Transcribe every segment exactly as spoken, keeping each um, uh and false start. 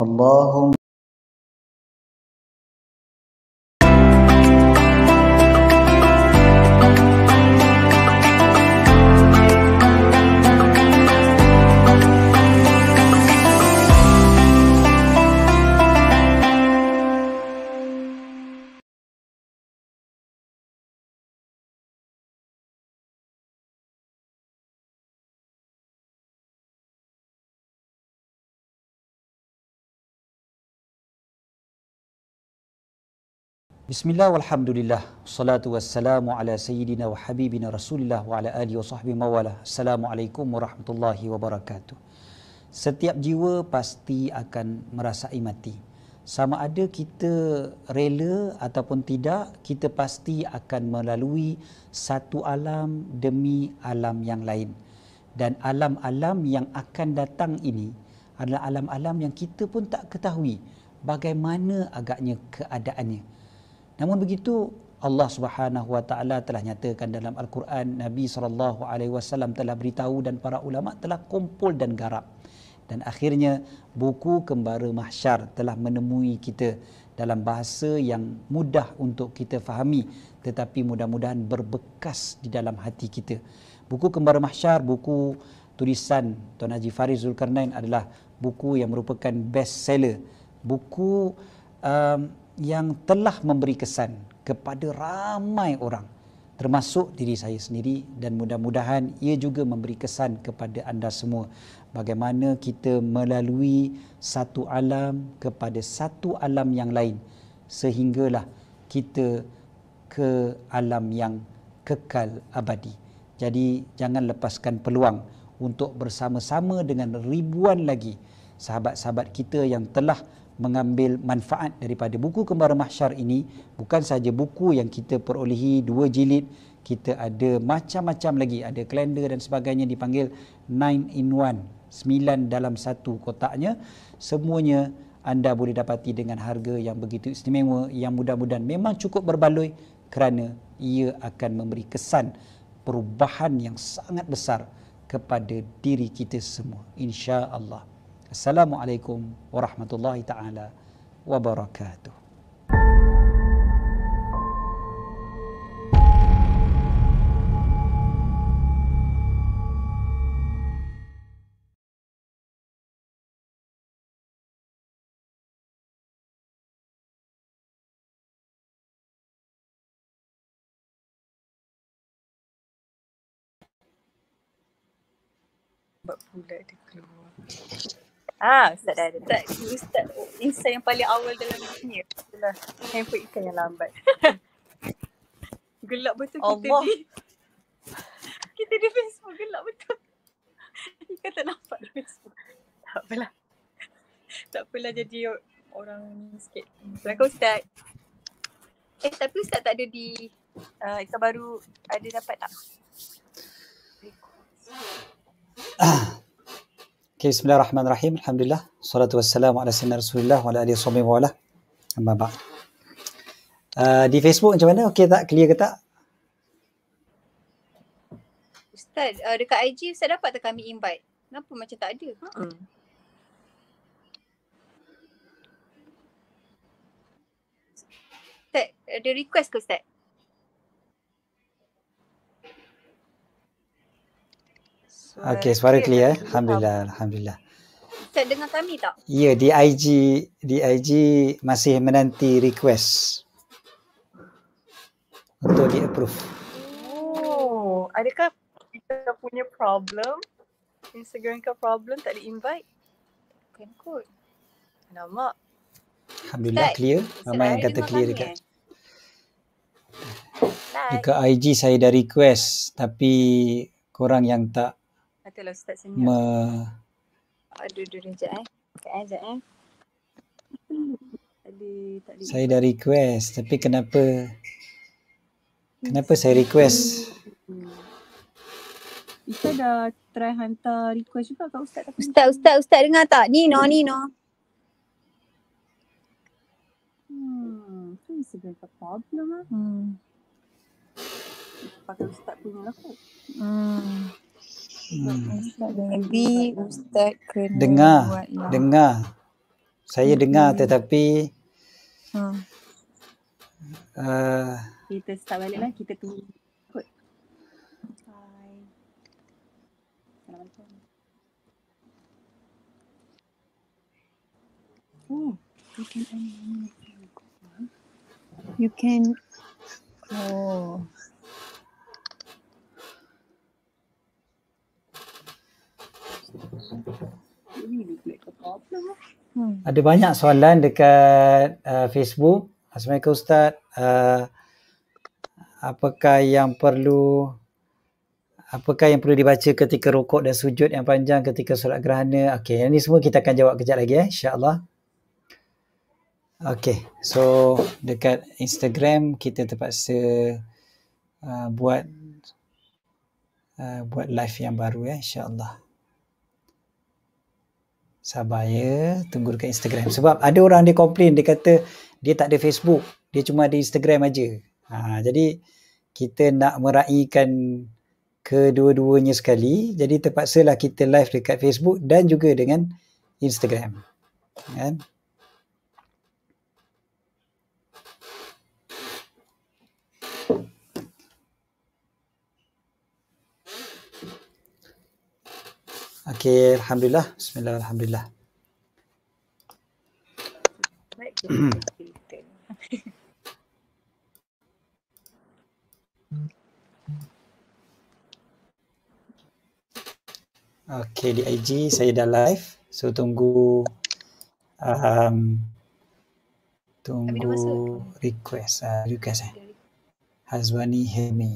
اللهم Bismillah walhamdulillah, salatu wassalamu ala sayyidina wa habibina rasulillah wa ala alihi wa sahbihi mawala. Assalamualaikum warahmatullahi wabarakatuh. Setiap jiwa pasti akan merasai mati. Sama ada kita rela ataupun tidak, kita pasti akan melalui satu alam demi alam yang lain. Dan alam-alam yang akan datang ini adalah alam-alam yang kita pun tak ketahui bagaimana agaknya keadaannya. Namun begitu, Allah Subhanahu Wa Taala telah nyatakan dalam Al-Quran, Nabi sallallahu alaihi wasallam telah beritahu dan para ulama telah kumpul dan garap. Dan akhirnya buku Kembara Mahsyar telah menemui kita dalam bahasa yang mudah untuk kita fahami, tetapi mudah-mudahan berbekas di dalam hati kita. Buku Kembara Mahsyar, buku tulisan Tuan Haji Faris Zulkarnain, adalah buku yang merupakan best seller. Buku um, yang telah memberi kesan kepada ramai orang, termasuk diri saya sendiri, dan mudah-mudahan ia juga memberi kesan kepada anda semua. Bagaimana kita melalui satu alam kepada satu alam yang lain, sehinggalah kita ke alam yang kekal abadi. Jadi jangan lepaskan peluang untuk bersama-sama dengan ribuan lagi sahabat-sahabat kita yang telah mengambil manfaat daripada buku Kembara Mahsyar ini. Bukan sahaja buku yang kita perolehi dua jilid, kita ada macam-macam lagi, ada kalender dan sebagainya, dipanggil nine in one, sembilan dalam satu kotaknya. Semuanya anda boleh dapati dengan harga yang begitu istimewa, yang mudah-mudahan memang cukup berbaloi, kerana ia akan memberi kesan perubahan yang sangat besar kepada diri kita semua, insya-Allah. Assalamualaikum warahmatullahi taala wabarakatuh. Buat pula dia keluar. Ah, Ustaz dah ada. Ustaz, Ustaz insan yang paling awal dalam dunia adalah handphone ikan yang lambat. Gelap betul kita Allah. di kita di Facebook, gelap betul. Ikan tak nampak di Facebook. Tak apalah. Tak apalah jadi orang ni sikit. Assalamualaikum Ustaz. Eh tapi Ustaz tak ada di uh, ikan baru, ada dapat tak? Okay, bismillahirrahmanirrahim. Alhamdulillah. Salatu wassalamu ala sayyidina Rasulillah wa ala alihi washabihi wa ala. Amma ba'd. Uh, di Facebook macam mana? Okey tak? Clear ke tak? Ustaz, uh, dekat I G Ustaz dapat tak kami invite? Kenapa macam tak ada? Hmm. Ustaz, ada request ke Ustaz? Okey, suara clear eh. Alhamdulillah, alhamdulillah. Ustaz dengar kami tak? Ya, di I G di I G masih menanti request untuk di approve. Oh, adakah kita punya problem? Instagram ke problem tak di-invite? Bukan kot. Alamak. Alhamdulillah Ustaz, clear. Ustaz Ramai yang ada kata dengar clear kami, dekat. eh? Ustaz. Dekat I G saya dah request, tapi korang yang tak Katalah Ustaz senyap. me, Aduh, aduh, aduh, sekejap eh. Sekejap eh, sekejap eh. Tadi, tak ada. saya dah request, tapi kenapa kenapa saya request? Kita dah try hantar request juga kat Ustaz. Tapi Ustaz, Ustaz, Ustaz dengar tak? Nino, Nino. Hmm, tu Instagram ke problem lah. Hmm. Pakai Ustaz punya lah kot. Hmm. Hmm. Maybe Ustaz kena Dengar, buat yang dengar. Saya dengar tetapi Hmm. uh, Kita start balik lah. Kita tunggu. Kot. Hai. Assalamualaikum. Oh, you can unmute. You can. Oh. Ini look like a problem. Hmm. ada banyak soalan dekat uh, Facebook. Assalamualaikum Ustaz. Uh, apakah yang perlu apakah yang perlu dibaca ketika rukuk dan sujud yang panjang ketika solat gerhana? Okey, yang ni semua kita akan jawab kejap lagi eh, insya-Allah. Okey, so dekat Instagram kita terpaksa uh, buat uh, buat live yang baru ya, insya-Allah. Sabar ya, tunggu dekat Instagram. Sebab ada orang dia komplain, dia kata dia tak ada Facebook, dia cuma ada Instagram aja. Ha, jadi kita nak meraihkan kedua-duanya sekali, jadi terpaksalah kita live dekat Facebook dan juga dengan Instagram. Kan? Okey, alhamdulillah. Bismillah, alhamdulillah. Baik, kita filter. Okey, di I G saya dah live. So tunggu um, tunggu request uh, request eh. Hazwani Helmi.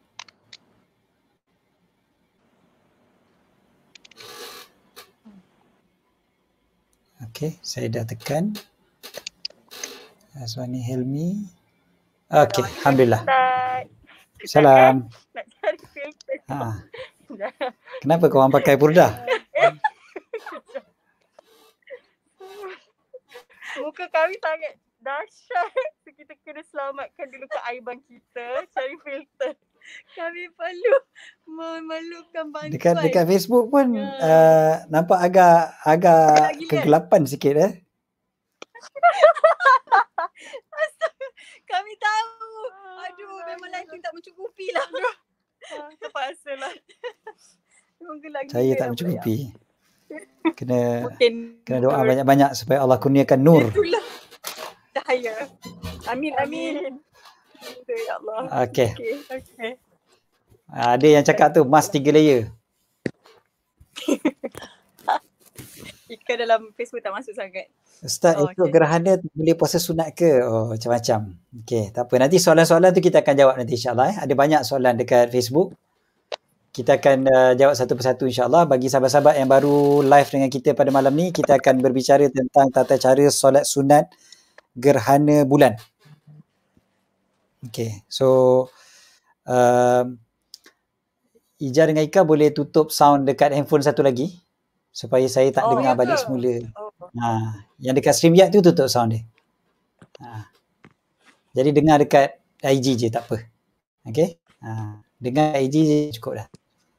Okey, saya dah tekan. Hazwani Helmi. Okey, alhamdulillah. Salam. Nak cari filter. Ha. Kenapa kau orang pakai purdah? Muka kami sangat dahsyat. So, kita kena selamatkan dulu keaiban kita. Cari filter. Kami perlu memerlukan bantuan. Dekat dekat Facebook pun Ya. uh, nampak agak agak Gelap gila. kegelapan sikit eh. Kami tahu. Aduh, memang lighting tak mencukupi lah. Ah, terpaksa lah. Memang gelap Saya gila tak lah mencukupi. Kena Mungkin kena doa banyak-banyak supaya Allah kurniakan nur. itulah cahaya. Amin, amin. Ya Allah. Okey. Okey, okey. Ada yang cakap tu mask tiga layer. Iklan dalam Facebook tak masuk sangat. Ustaz, Oh, esok okey. gerhana boleh puasa sunat ke? Oh, macam-macam. Okey, tak apa. Nanti soalan-soalan tu kita akan jawab nanti insya-Allah eh. Ada banyak soalan dekat Facebook. Kita akan uh, jawab satu persatu insya-Allah. Bagi sahabat-sahabat yang baru live dengan kita pada malam ni, kita akan berbicara tentang tata cara solat sunat gerhana bulan. Okey, so um, Ija dengan Ika boleh tutup sound dekat handphone satu lagi supaya saya tak Oh, dengar ya balik ke? semula. Oh. Ha, yang dekat StreamYard tu tutup sound dia. Ha. Jadi dengar dekat I G je, tak apa. Okey? Ha, dengar I G je cukup dah.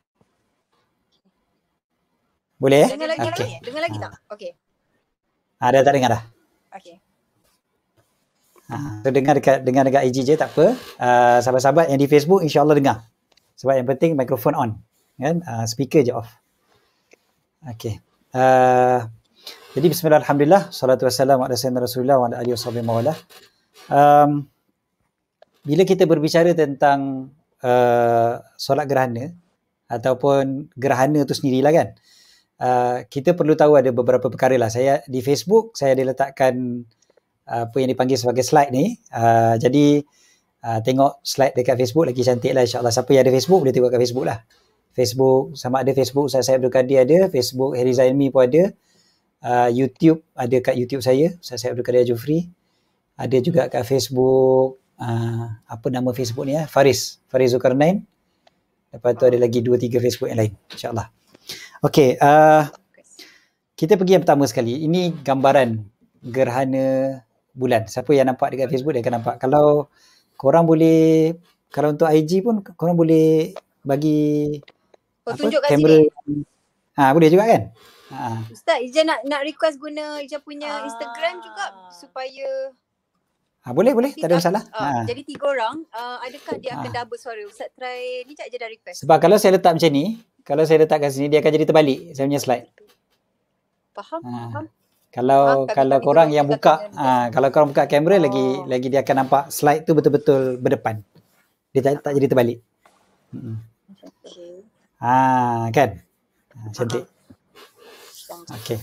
Boleh eh? Dengar lagi Okey. tak? Dengar lagi Ha. tak? Okey. Ha, dah tak dengar dah. Okey. Ha, so dengar dekat dengar dekat I G je, tak apa. Uh, sahabat-sahabat yang di Facebook insya-Allah dengar. Sebab yang penting mikrofon on, kan? Uh, speaker je off. Okey. Uh, jadi bismillah, alhamdulillah, salatu wassalamu ala sayyidina Rasulillah wa ala alihi washabihi mawalah. Um, bila kita berbicara tentang uh, solat gerhana ataupun gerhana tu sendirilah kan, uh, kita perlu tahu ada beberapa perkara lah. Saya di Facebook saya ada letakkan uh, apa yang dipanggil sebagai slide ni. Uh, jadi uh, tengok slide dekat Facebook lagi cantik lah insya-Allah. Siapa yang ada Facebook boleh tengok kat Facebook lah. Facebook sama ada Facebook Ustaz Syed Abdul Kadir ada, Facebook Heriza Ilmi pun ada. Uh, YouTube ada kat YouTube saya Ustaz Syed Abdul Kadir Jufri. Ada juga kat Facebook uh, apa nama Facebook ni ya? Faris, Faris Zulkarnain. Lepas tu ada lagi dua tiga Facebook yang lain insya-Allah. Okey, uh, kita pergi yang pertama sekali. Ini gambaran gerhana bulan. Siapa yang nampak dekat Facebook dia akan nampak. Kalau korang boleh, kalau untuk I G pun korang boleh bagi Oh, apa, tunjuk kat kamera. sini. Ha, boleh juga kan? Ha. Ustaz, Ija nak nak request guna Ija punya Ah. Instagram juga supaya Ha, boleh boleh, nanti tak ada dah- masalah. ah, Ha. jadi tiga orang, uh, adakah dia akan Ah. double suara? Ustaz try ni tak je dah request. Sebab kalau saya letak macam ni, kalau saya letak kat sini dia akan jadi terbalik saya punya slide. Faham? Ha. Faham? Kalau Ah, kami- kalau kami korang tolong yang kita buka, kena ha, kalau korang buka kamera Oh. lagi lagi dia akan nampak slide tu betul-betul berdepan. Dia tak, tak jadi terbalik. Hmm. Okay. Ha, kan? Ha, cantik. Okey.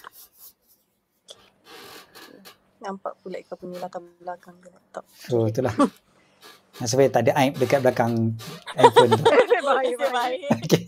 Nampak pula kau punya latar belakang ke laptop. So itulah. Nasib baik tak ada aib dekat belakang handphone tu. Bahaya, bahaya. Okay.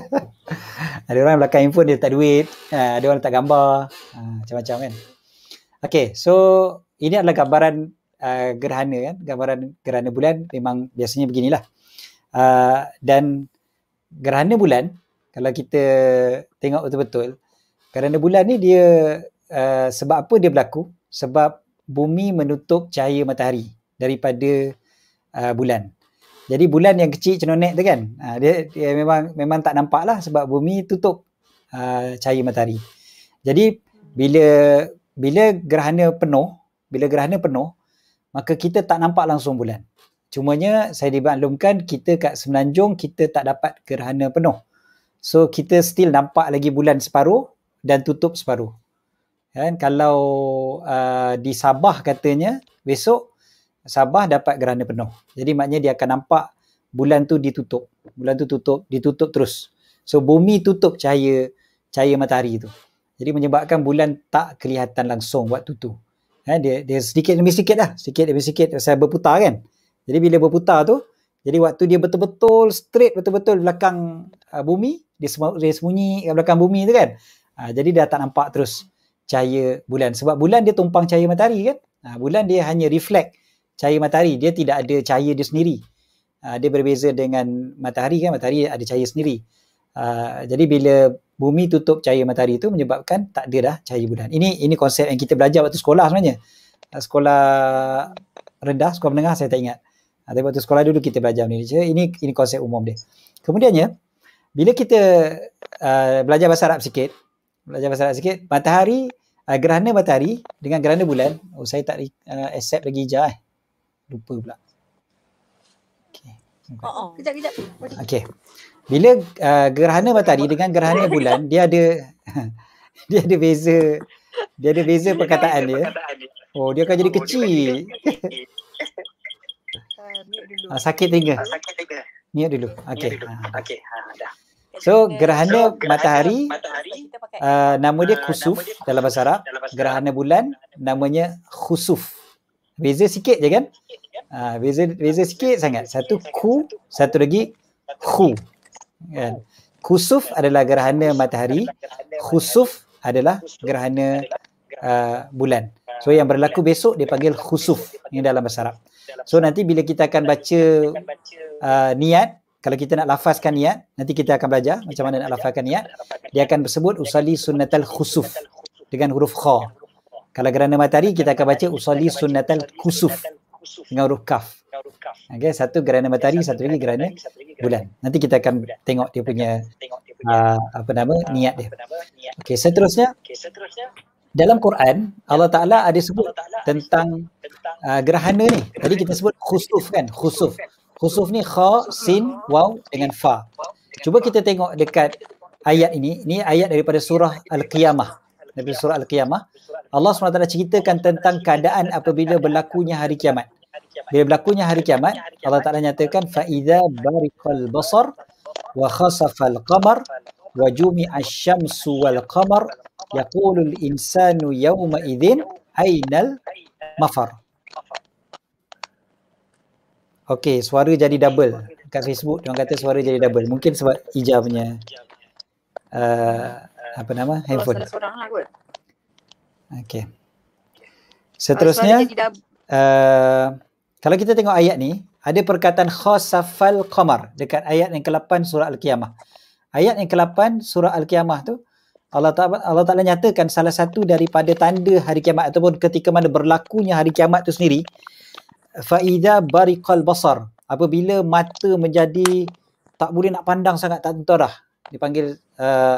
Ada orang belakang handphone dia letak duit, ha, ada orang letak gambar, ha, macam-macam kan. Okay, so ini adalah gambaran uh, gerhana kan, gambaran gerhana bulan memang biasanya beginilah. Uh, dan gerhana bulan, kalau kita tengok betul-betul, gerhana bulan ni dia uh, sebab apa dia berlaku? Sebab bumi menutup cahaya matahari daripada uh, bulan. Jadi bulan yang kecil cenonek tu kan, uh, dia, dia memang memang tak nampak lah sebab bumi tutup uh, cahaya matahari. Jadi bila bila gerhana penuh, bila gerhana penuh, maka kita tak nampak langsung bulan. Cumanya saya dimaklumkan kita kat Semenanjung kita tak dapat gerhana penuh. So kita still nampak lagi bulan separuh dan tutup separuh. Kan, kalau uh, di Sabah katanya besok Sabah dapat gerhana penuh. Jadi maknanya dia akan nampak bulan tu ditutup. Bulan tu tutup, ditutup terus. So bumi tutup cahaya cahaya matahari tu. Jadi menyebabkan bulan tak kelihatan langsung waktu tu. Ha, dia dia sedikit demi sedikit lah, sedikit demi sedikit pasal berputar kan. Jadi bila berputar tu, jadi waktu dia betul-betul straight betul-betul belakang uh, bumi, dia, semu, dia sembunyi kat belakang bumi tu kan. Uh, jadi dah tak nampak terus cahaya bulan sebab bulan dia tumpang cahaya matahari kan. Uh, bulan dia hanya reflect cahaya matahari, dia tidak ada cahaya dia sendiri. Uh, dia berbeza dengan matahari kan, matahari ada cahaya sendiri. Uh, jadi bila bumi tutup cahaya matahari itu menyebabkan tak ada dah cahaya bulan. Ini ini konsep yang kita belajar waktu sekolah sebenarnya. Uh, sekolah rendah, sekolah menengah saya tak ingat. Uh, tapi waktu sekolah dulu kita belajar ni. Ini ini konsep umum dia. Kemudiannya bila kita uh, belajar bahasa Arab sikit, belajar bahasa Arab sikit, matahari, uh, gerhana matahari dengan gerhana bulan, oh saya tak uh, accept lagi je eh. Lupa pula. Okey. Oh, oh. Kejap, kejap. Okey. Bila uh, gerhana matahari dengan gerhana bulan, dia ada dia ada beza dia ada beza perkataan dia. Oh, dia akan jadi kecil. Uh, sakit telinga. Mute dulu. Okey. Okey, ha dah. So gerhana matahari Kita pakai uh, nama dia khusuf dalam bahasa Arab. Gerhana bulan namanya khusuf. Beza sikit je kan? Uh, beza beza sikit sangat. Satu ku, satu lagi khu. Kan? Khusuf adalah gerhana matahari, khusuf adalah gerhana uh, bulan. So yang berlaku besok dia panggil khusuf ini dalam bahasa Arab. So nanti bila kita akan baca uh, niat, kalau kita nak lafazkan niat, nanti kita akan belajar macam mana nak lafazkan niat. Dia akan bersebut usalli sunnatal khusuf dengan huruf kha. Kalau gerhana matahari kita akan baca usalli sunnatal khusuf dengan huruf kaf. Okay, satu gerhana matahari, satu lagi gerhana bulan. Nanti kita akan tengok dia punya uh, apa nama niat dia. Okey, seterusnya dalam Quran Allah Taala ada sebut tentang uh, gerhana ni. Tadi kita sebut khusuf kan, khusuf. Khusuf ni kha, sin, waw dengan fa. Cuba kita tengok dekat ayat ini. Ini ayat daripada surah Al-Qiyamah. Daripada surah Al-Qiyamah. Allah subhanahu wa taala ceritakan tentang keadaan apabila berlakunya hari kiamat. Bila berlakunya hari kiamat, Allah Taala nyatakan fa idza bariqal basar wa khasafal qamar wa jumi'a asy-syamsu wal qamar yaqulul insanu yawma idzin ainal mafar. Okey, suara jadi double. Kat Facebook dia orang kata suara jadi double. Mungkin sebab Ija punya uh, apa nama handphone. Kalau seorang lah kot. Okey. Seterusnya uh, kalau kita tengok ayat ni, ada perkataan khasafal qamar dekat ayat yang ke-lapan surah Al-Qiyamah. Ayat yang ke-lapan surah Al-Qiyamah tu Allah Taala Allah Taala nyatakan salah satu daripada tanda hari kiamat ataupun ketika mana berlakunya hari kiamat tu sendiri, fa idza bariqal basar, apabila mata menjadi tak boleh nak pandang sangat, tak tentu dah. Dipanggil uh,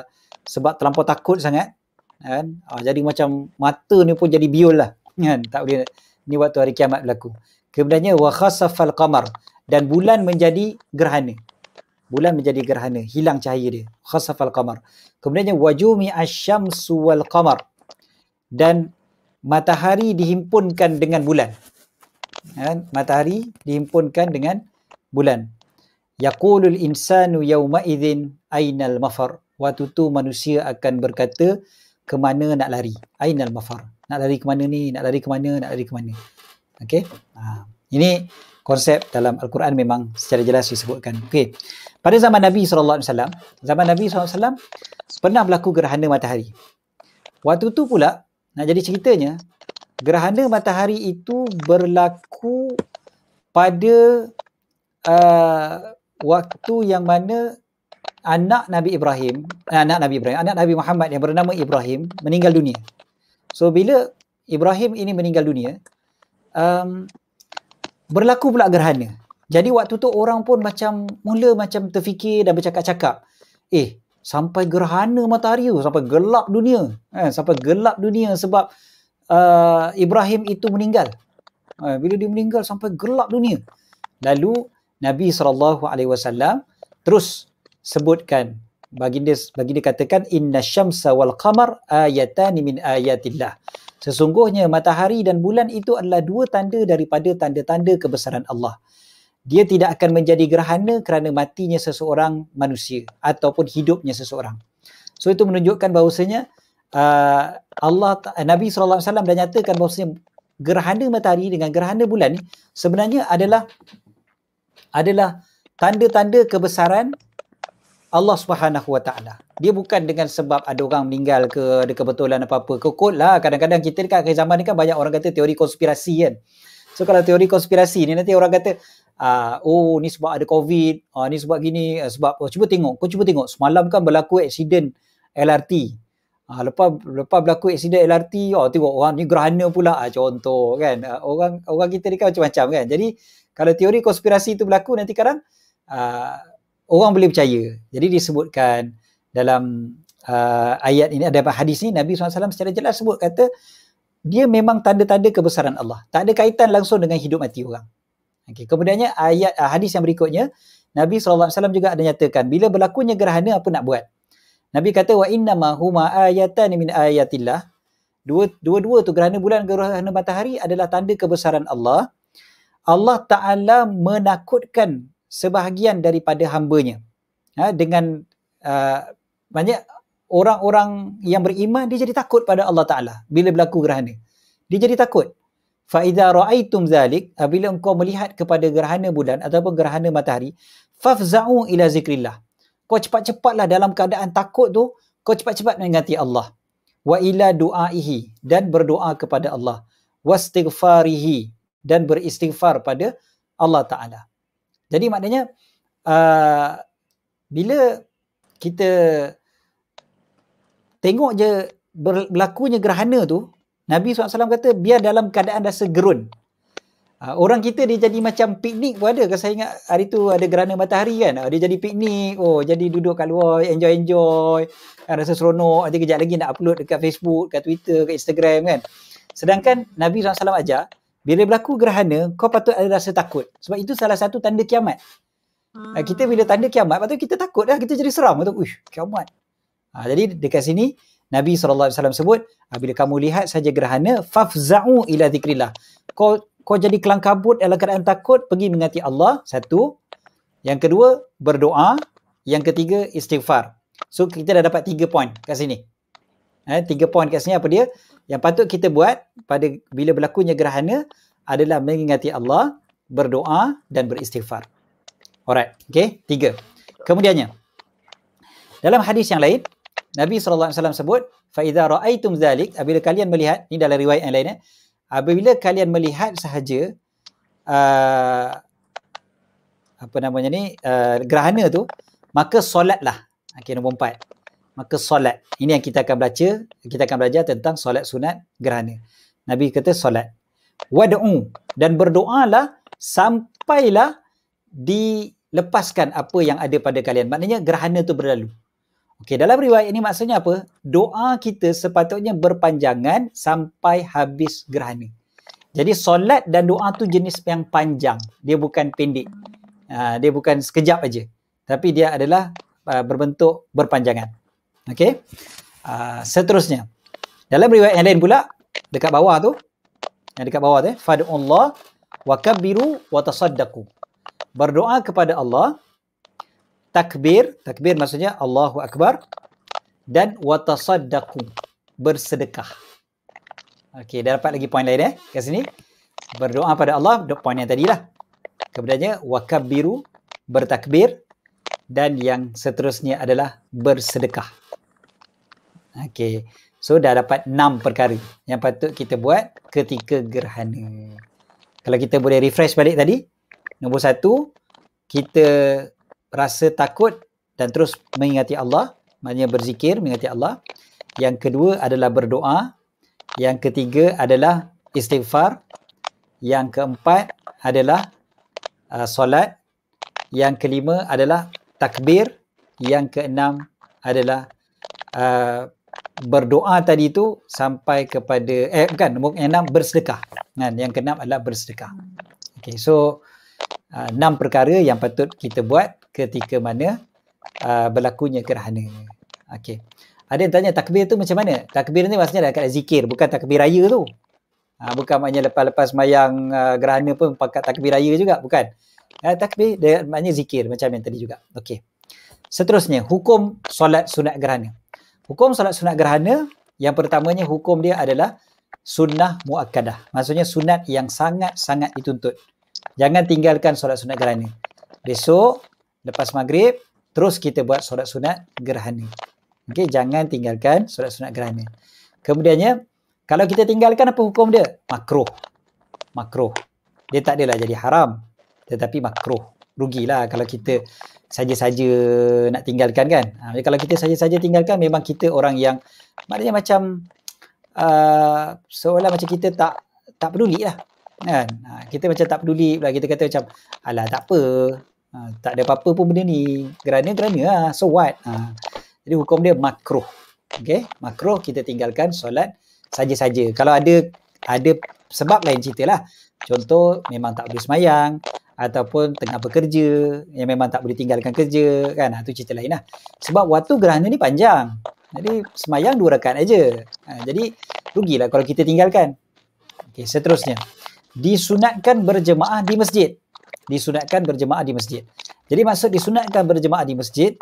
sebab terlampau takut sangat, kan? Ah, jadi macam mata ni pun jadi biol lah, kan? Tak boleh, ni waktu hari kiamat berlaku. Kemudiannya wa khasafal qamar, dan bulan menjadi gerhana. Bulan menjadi gerhana, hilang cahaya dia. Khasafal qamar. Kemudiannya wajumi asyamsu wal qamar, dan matahari dihimpunkan dengan bulan. Kan? Matahari dihimpunkan dengan bulan. Yaqulul insanu yawma idzin ainal mafar. Waktu tu manusia akan berkata, ke mana nak lari? Ainal mafar. Nak lari ke mana ni? Nak lari ke mana? Nak lari ke mana? Okey. Ha. Ini konsep dalam Al-Quran memang secara jelas disebutkan. Okey. Pada zaman Nabi sallallahu alaihi wasallam, zaman Nabi sallallahu alaihi wasallam pernah berlaku gerhana matahari. Waktu tu pula, nak jadi ceritanya, gerhana matahari itu berlaku pada uh, waktu yang mana anak Nabi Ibrahim, anak Nabi Ibrahim, anak Nabi Muhammad yang bernama Ibrahim meninggal dunia. So bila Ibrahim ini meninggal dunia, um, berlaku pula gerhana. Jadi waktu tu orang pun macam mula macam terfikir dan bercakap-cakap, eh sampai gerhana matahari tu, sampai gelap dunia, eh, sampai gelap dunia sebab uh, Ibrahim itu meninggal. Eh, bila dia meninggal sampai gelap dunia. Lalu Nabi sallallahu alaihi wasallam terus sebutkan, baginda baginda katakan, inna syamsa wal qamar ayatani min ayatillah. Sesungguhnya matahari dan bulan itu adalah dua tanda daripada tanda-tanda kebesaran Allah. Dia tidak akan menjadi gerhana kerana matinya seseorang manusia ataupun hidupnya seseorang. So itu menunjukkan bahawasanya uh, Allah Nabi sallallahu alaihi wasallam dah nyatakan bahawasanya gerhana matahari dengan gerhana bulan ni sebenarnya adalah adalah tanda-tanda kebesaran Allah Subhanahu Wa Taala. Dia bukan dengan sebab ada orang meninggal ke, ada kebetulan apa-apa. Kekot lah, kadang-kadang kita dekat akhir zaman ni kan banyak orang kata teori konspirasi kan. So kalau teori konspirasi ni nanti orang kata, Uh, oh ni sebab ada COVID, uh, ni sebab gini, uh, sebab oh, cuba tengok, kau cuba tengok semalam kan berlaku aksiden L R T. Uh, lepas lepas berlaku aksiden L R T, oh tengok orang ni gerhana pula, uh, contoh kan. Uh, orang orang kita ni kan macam-macam kan. Jadi kalau teori konspirasi itu berlaku nanti kadang uh, orang boleh percaya. Jadi disebutkan dalam uh, ayat ini, ada hadis ni Nabi sallallahu alaihi wasallam secara jelas sebut kata dia memang tanda-tanda kebesaran Allah. Tak ada kaitan langsung dengan hidup mati orang. Okay. Kemudiannya ayat uh, hadis yang berikutnya Nabi sallallahu alaihi wasallam juga ada nyatakan bila berlakunya gerhana apa nak buat. Nabi kata wa innama huma ayatan min ayatillah. Dua dua-dua tu gerhana bulan gerhana matahari adalah tanda kebesaran Allah. Allah Taala menakutkan sebahagian daripada hamba-Nya. Ha, dengan uh, banyak orang-orang yang beriman dia jadi takut pada Allah Taala bila berlaku gerhana. Dia jadi takut. Fa idza ra'aitum zalik, apabila engkau melihat kepada gerhana bulan ataupun gerhana matahari, fafza'u ila zikrillah. Kau cepat-cepatlah dalam keadaan takut tu, kau cepat-cepat mengingati Allah. Wa ila du'aihi, dan berdoa kepada Allah. Wastighfarihi, dan beristighfar pada Allah Taala. Jadi maknanya uh, bila kita tengok je berlakunya gerhana tu, Nabi sallallahu alaihi wasallam kata biar dalam keadaan rasa gerun. Uh, orang kita dia jadi macam piknik pun ada. Saya ingat hari tu ada gerhana matahari kan. Uh, dia jadi piknik. Oh, jadi duduk kat luar, enjoy-enjoy. Uh, rasa seronok. Nanti kejap lagi nak upload dekat Facebook, kat Twitter, kat Instagram kan. Sedangkan Nabi sallallahu alaihi wasallam ajar, bila berlaku gerhana, kau patut ada rasa takut. Sebab itu salah satu tanda kiamat. Hmm. Uh, kita bila tanda kiamat, patut kita takut lah. Kita jadi seram. Patut, uish, kiamat. Uh, jadi dekat sini, Nabi sallallahu alaihi wasallam sebut, bila kamu lihat saja gerhana, fafza'u ila zikrillah. Kau kau jadi kelang kabut dalam keadaan takut, pergi mengingati Allah. Satu. Yang kedua, berdoa. Yang ketiga, istighfar. So kita dah dapat tiga poin kat sini. Eh, tiga poin kat sini apa dia? Yang patut kita buat pada bila berlakunya gerhana adalah mengingati Allah, berdoa dan beristighfar. Alright. Okay. Tiga. Kemudiannya, dalam hadis yang lain, Nabi sallallahu alaihi wasallam sebut, fa idza raaitum zalik, apabila kalian melihat, ini dalam riwayat yang lainnya, apabila kalian melihat sahaja uh, apa namanya ni, uh, gerhana tu, maka solatlah. Okey, nombor empat. Maka solat. Ini yang kita akan baca, kita akan belajar tentang solat sunat gerhana. Nabi kata solat. Wad'u, dan berdoalah sampailah dilepaskan apa yang ada pada kalian. Maknanya gerhana tu berlalu. Okey, dalam riwayat ini maksudnya apa? Doa kita sepatutnya berpanjangan sampai habis gerhana. Jadi solat dan doa tu jenis yang panjang. Dia bukan pendek. Uh, dia bukan sekejap aja. Tapi dia adalah uh, berbentuk berpanjangan. Okey. Uh, seterusnya. Dalam riwayat yang lain pula, dekat bawah tu, yang dekat bawah tu, fad'ullah wa kabbiru wa tasaddaqu. Berdoa kepada Allah, takbir, takbir maksudnya Allahu Akbar, dan wa tasaddaqu, bersedekah. Okey, dah dapat lagi poin lain eh kat sini. Berdoa pada Allah, poin yang tadilah. Kemudiannya wa kabbiru, bertakbir, dan yang seterusnya adalah bersedekah. Okey. So dah dapat enam perkara yang patut kita buat ketika gerhana. Kalau kita boleh refresh balik tadi, nombor satu, kita rasa takut dan terus mengingati Allah, maknanya berzikir, mengingati Allah. Yang kedua adalah berdoa. Yang ketiga adalah istighfar. Yang keempat adalah uh, solat. Yang kelima adalah takbir. Yang keenam adalah uh, berdoa tadi tu sampai kepada, eh bukan, yang enam bersedekah. Kan? Yang keenam adalah bersedekah. Okay, so uh, enam perkara yang patut kita buat ketika mana uh, berlakunya gerhana. Okey. Ada yang tanya takbir tu macam mana? Takbir ni maksudnya dekat zikir, bukan takbir raya tu. Ha, bukan maknanya lepas-lepas mayang uh, gerhana pun pakai takbir raya juga, bukan. Uh, takbir dia maknanya zikir macam yang tadi juga. Okey. Seterusnya, hukum solat sunat gerhana. Hukum solat sunat gerhana, yang pertamanya hukum dia adalah sunnah muakkadah. Maksudnya sunat yang sangat-sangat dituntut. Jangan tinggalkan solat sunat gerhana. Besok lepas maghrib, terus kita buat solat sunat gerhana. Okey, jangan tinggalkan solat sunat gerhana. Kemudiannya, kalau kita tinggalkan, apa hukum dia? Makruh. Makruh. Dia tak adalah jadi haram, tetapi makruh. Rugilah kalau kita saja-saja nak tinggalkan kan. Ha, kalau kita saja-saja tinggalkan, memang kita orang yang maknanya macam uh, seolah macam kita tak tak peduli lah. Kan? Ha, kita macam tak peduli pula. Kita kata macam, alah tak apa. Ha, tak ada apa-apa pun benda ni. Gerhana-gerhana lah. So what? Ha. Jadi hukum dia makruh. Okay? Makruh kita tinggalkan solat saja-saja. Kalau ada ada sebab lain ceritalah. Contoh memang tak boleh semayang ataupun tengah bekerja yang memang tak boleh tinggalkan kerja kan. Itu cerita lain lah. Sebab waktu gerhana ni panjang. Jadi semayang dua rakaat aja. Ha, jadi rugilah kalau kita tinggalkan. Okey, seterusnya. Disunatkan berjemaah di masjid. Disunatkan berjemaah di masjid. Jadi maksud disunatkan berjemaah di masjid,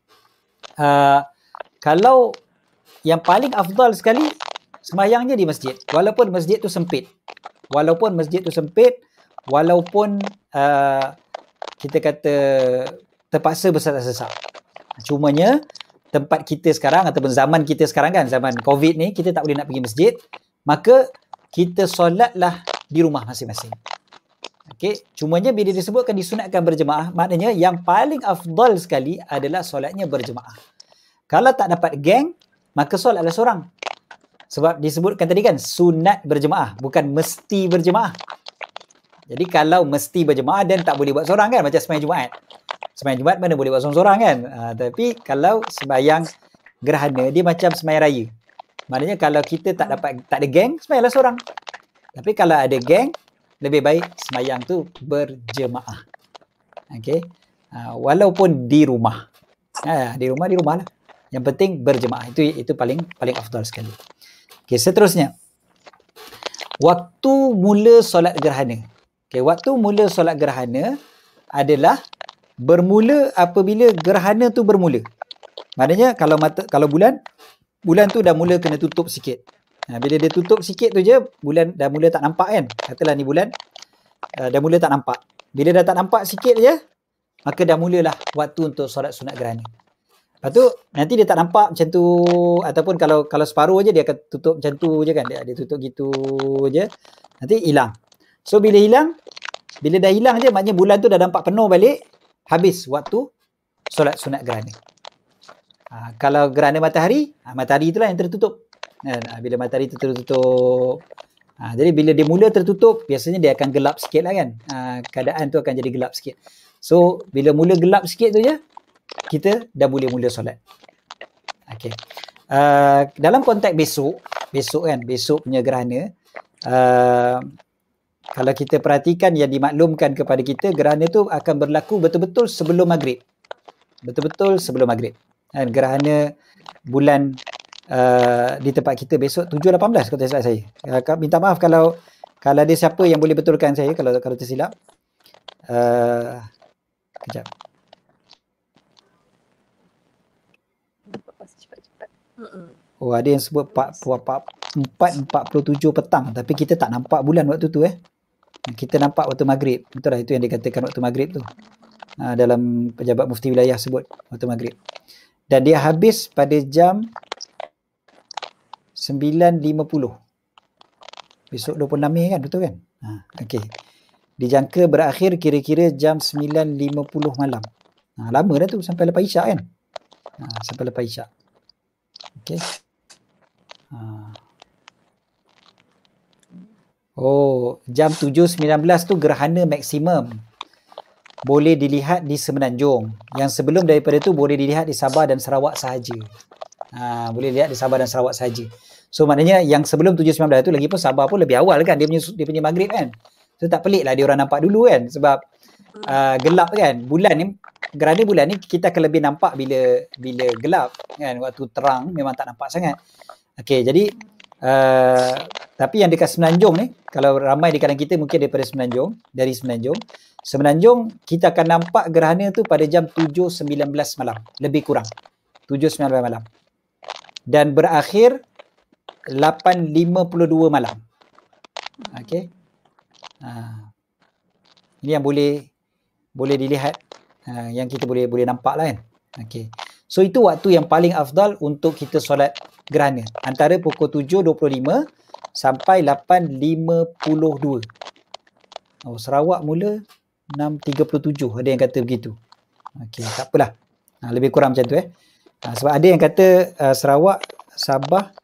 uh, kalau yang paling afdal sekali semayangnya di masjid. Walaupun masjid tu sempit. Walaupun masjid tu sempit, walaupun uh, kita kata terpaksa bersesak-sesak. Cumanya tempat kita sekarang ataupun zaman kita sekarang kan, zaman COVID ni, kita tak boleh nak pergi masjid, maka kita solatlah di rumah masing-masing. Okey, cumanya bila disebutkan disunatkan berjemaah, maknanya yang paling afdal sekali adalah solatnya berjemaah. Kalau tak dapat geng, maka solatlah seorang. Sebab disebutkan tadi kan sunat berjemaah, bukan mesti berjemaah. Jadi kalau mesti berjemaah dan tak boleh buat seorang kan, macam sembahyang Jumaat. Sembahyang Jumaat mana boleh buat seorang-seorang kan. Ha, tapi kalau sembahyang gerhana, dia macam sembahyang raya. Maknanya kalau kita tak dapat, tak ada geng, sembahyanglah seorang. Tapi kalau ada geng, lebih baik sembahyang tu berjemaah. Okey. Ha, walaupun di rumah. Ha, di rumah, di rumah lah. Yang penting berjemaah. Itu itu paling paling afdal sekali. Okey, seterusnya. Waktu mula solat gerhana. Okey, waktu mula solat gerhana adalah bermula apabila gerhana tu bermula. Maknanya kalau mata kalau bulan bulan tu dah mula kena tutup sikit. Ha, bila dia tutup sikit tu je, bulan dah mula tak nampak kan. Katalah ni bulan uh, dah mula tak nampak. Bila dah tak nampak sikit je, maka dah mulalah waktu untuk solat sunat gerhana. Lepas tu nanti dia tak nampak macam tu, ataupun kalau kalau separuh je dia akan tutup macam tu je kan. Dia, dia tutup gitu je. Nanti hilang. So bila hilang, bila dah hilang je, maknanya bulan tu dah nampak penuh balik, habis waktu solat sunat gerhana. Ha, kalau gerhana matahari, ha, matahari itulah yang tertutup. Ha, bila matahari tu tertutup. Ha, jadi bila dia mula tertutup, biasanya dia akan gelap sikit lah kan. Ha, keadaan tu akan jadi gelap sikit. So bila mula gelap sikit tu je, kita dah boleh mula solat. Okey. Uh, dalam konteks besok, besok kan, besok punya gerhana, uh, kalau kita perhatikan yang dimaklumkan kepada kita, gerhana tu akan berlaku betul-betul sebelum maghrib. Betul-betul sebelum maghrib. Dan gerhana bulan uh, di tempat kita besok tujuh lapan belas kalau tak silap saya. Uh, minta maaf kalau kalau ada siapa yang boleh betulkan saya kalau kalau tersilap. Uh, kejap. Oh, ada yang sebut empat empat puluh tujuh petang, tapi kita tak nampak bulan waktu tu eh. Kita nampak waktu maghrib. Betul lah, itu yang dikatakan waktu maghrib tu. Ha, dalam pejabat mufti wilayah sebut waktu maghrib. Dan dia habis pada jam sembilan lima puluh. Besok dua puluh enam Mei kan, betul kan? Ha, okey. Dijangka berakhir kira-kira jam sembilan lima puluh malam. Ha, lama dah tu, sampai lepas isyak kan? Ha, sampai lepas isyak. Okey. Ha. Oh, jam tujuh sembilan belas tu gerhana maksimum. Boleh dilihat di Semenanjung. Yang sebelum daripada tu boleh dilihat di Sabah dan Sarawak sahaja. Ha, boleh dilihat di Sabah dan Sarawak sahaja. So maknanya yang sebelum tujuh sembilan belas tu lagi pun Sabah pun lebih awal kan dia punya dia punya maghrib kan. So tak pelik lah dia orang nampak dulu kan sebab uh, gelap kan. Bulan ni, gerhana bulan ni kita akan lebih nampak bila bila gelap kan. Waktu terang memang tak nampak sangat. Okey, jadi uh, tapi yang dekat Semenanjung ni, kalau ramai di kalangan kita mungkin daripada Semenanjung, dari Semenanjung, Semenanjung kita akan nampak gerhana tu pada jam tujuh sembilan belas malam, lebih kurang. tujuh sembilan belas malam. Dan berakhir lapan lima puluh dua malam. Okey. Ha. Ini yang boleh boleh dilihat, ha, yang kita boleh boleh nampak lah kan. Okey. So itu waktu yang paling afdal untuk kita solat gerhana. Antara pukul tujuh dua puluh lima sampai lapan lima puluh dua. Oh, Sarawak mula enam tiga puluh tujuh, ada yang kata begitu. Okey, tak apalah. Ha, lebih kurang macam tu eh. Ha, sebab ada yang kata uh, Sarawak, Sabah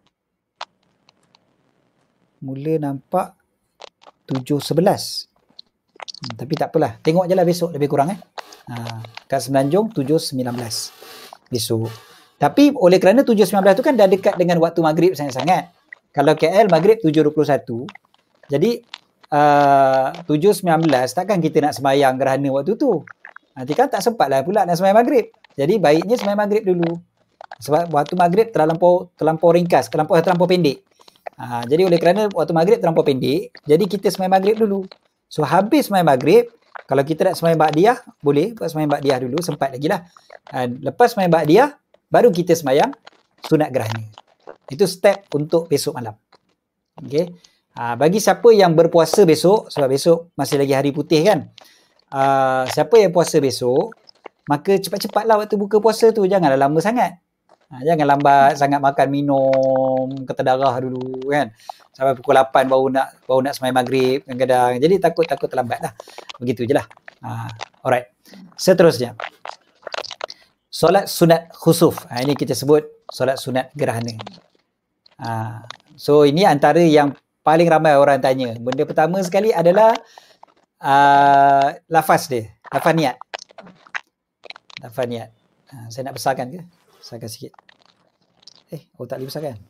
mula nampak tujuh sebelas. Hmm, tapi tak apalah. Tengok je lah besok lebih kurang eh. Ha, kat Semenanjung tujuh sembilan belas besok. Tapi oleh kerana tujuh sembilan belas tu kan dah dekat dengan waktu maghrib sangat-sangat. Kalau K L maghrib tujuh dua puluh satu. Jadi uh, tujuh sembilan belas takkan kita nak sembahyang gerhana waktu tu. Nanti kan tak sempat lah pula nak sembahyang maghrib. Jadi baiknya sembahyang maghrib dulu. Sebab waktu maghrib terlampau terlampau ringkas, terlampau terlampau pendek. Ha, jadi oleh kerana waktu maghrib terlampau pendek, jadi kita sembahyang maghrib dulu. So habis sembahyang maghrib, kalau kita nak sembahyang ba'diyah, boleh buat sembahyang ba'diyah dulu, sempat lagi lah. Dan lepas sembahyang ba'diyah, baru kita sembahyang sunat gerhana. Itu step untuk besok malam. Okay. Ha, bagi siapa yang berpuasa besok, sebab besok masih lagi hari putih kan. Uh, siapa yang puasa besok, maka cepat-cepatlah waktu buka puasa tu, janganlah lama sangat. Ha, jangan lambat sangat makan minum, kata darah dulu kan. Sampai pukul lapan baru nak baru nak sembahyang maghrib kadang-kadang. Jadi takut-takut terlambat lah. Begitu je lah. Ha, alright. Seterusnya. Solat sunat khusuf. Ha, ini kita sebut solat sunat gerhana. Ha, so ini antara yang paling ramai orang tanya. Benda pertama sekali adalah uh, lafaz dia. Lafaz niat. Lafaz niat. Ha, saya nak besarkan ke? Besarkan sikit. Eh, oh tak boleh besarkan.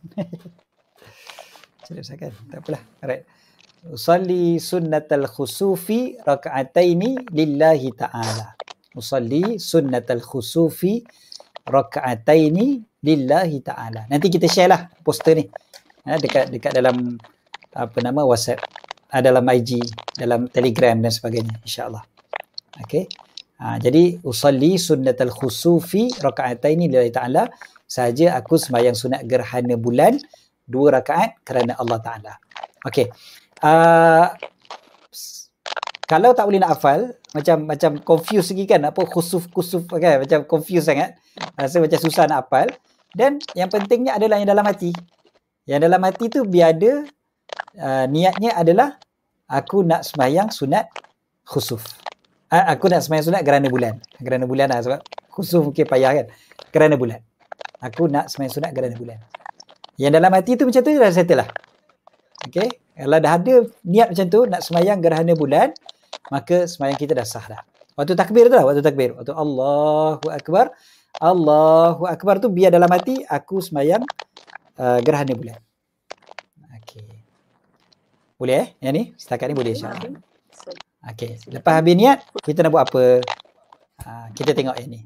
Saya besarkan. Tak apalah. Alright. Usalli sunnatal khusufi raka'ataini lillahi ta'ala. Usalli sunnatal khusufi raka'ataini lillahi ta'ala. Nanti kita share lah poster ni. Ha, dekat dekat dalam apa nama WhatsApp, ha, dalam I G, dalam Telegram dan sebagainya, insya-Allah. Okey. Ha, jadi usalli sunnatal khusufi raka'ataini lillahi ta'ala, sahaja aku sembahyang sunat gerhana bulan dua rakaat kerana Allah Ta'ala. Okey. Uh, kalau tak boleh nak hafal, macam macam confuse lagi kan, apa khusuf-khusuf kan, macam confuse sangat, rasa macam susah nak hafal. Dan yang pentingnya adalah yang dalam hati. Yang dalam hati tu biar ada uh, niatnya adalah aku nak sembahyang sunat khusuf. Aku nak sembahyang sunat gerhana bulan. Gerhana bulan lah, sebab khusuf mungkin payah kan. Gerhana bulan. Aku nak sembahyang sunat gerhana bulan. Yang dalam hati tu macam tu dah settle lah. Okay. Kalau dah ada niat macam tu nak sembahyang gerhana bulan, maka sembahyang kita dah sah dah. Waktu takbir tu lah. Waktu takbir. Waktu Allahu Akbar. Allahu Akbar tu biar dalam hati aku sembahyang uh, gerhana bulan. Okey. Boleh eh? Yang ni setakat ni boleh insya-Allah. Okey, lepas habis niat kita nak buat apa? Ha, kita tengok yang ni.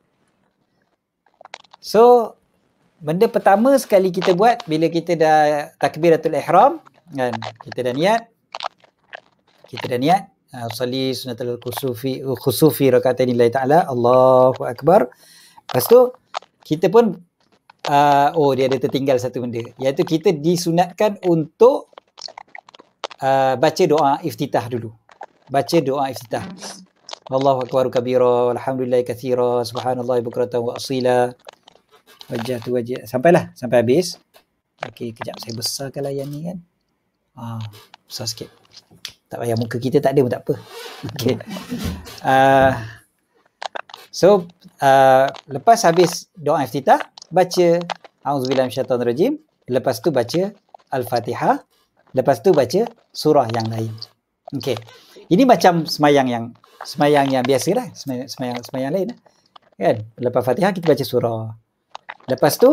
So benda pertama sekali kita buat bila kita dah takbiratul ihram kan, kita dah niat. Kita dah niat usolli sunnatul khusufi khusufi rakaatain lillahi taala, Allahu Akbar. Lepas tu kita pun uh, oh dia ada tertinggal satu benda, iaitu kita disunatkan untuk uh, baca doa iftitah dulu. Baca doa iftitah. Allahu akbar kabira, alhamdulillah katsira, subhanallahi bukratan wa asila. Wajah tu wajah. Sampailah sampai habis. Okey, kejap saya besarkan layar ni kan. Ah, besar sikit. Tak payah muka kita tak ada pun tak apa. Okey. Uh, so uh, lepas habis doa iftitah, baca auzubillahi minasyaitonir rajim, lepas tu baca al-Fatihah, lepas tu baca surah yang lain. Okey. Ini macam semayang yang semayang yang biasa lah, semayang semayang, semayang lain lah. Kan? Lepas Fatihah kita baca surah. Lepas tu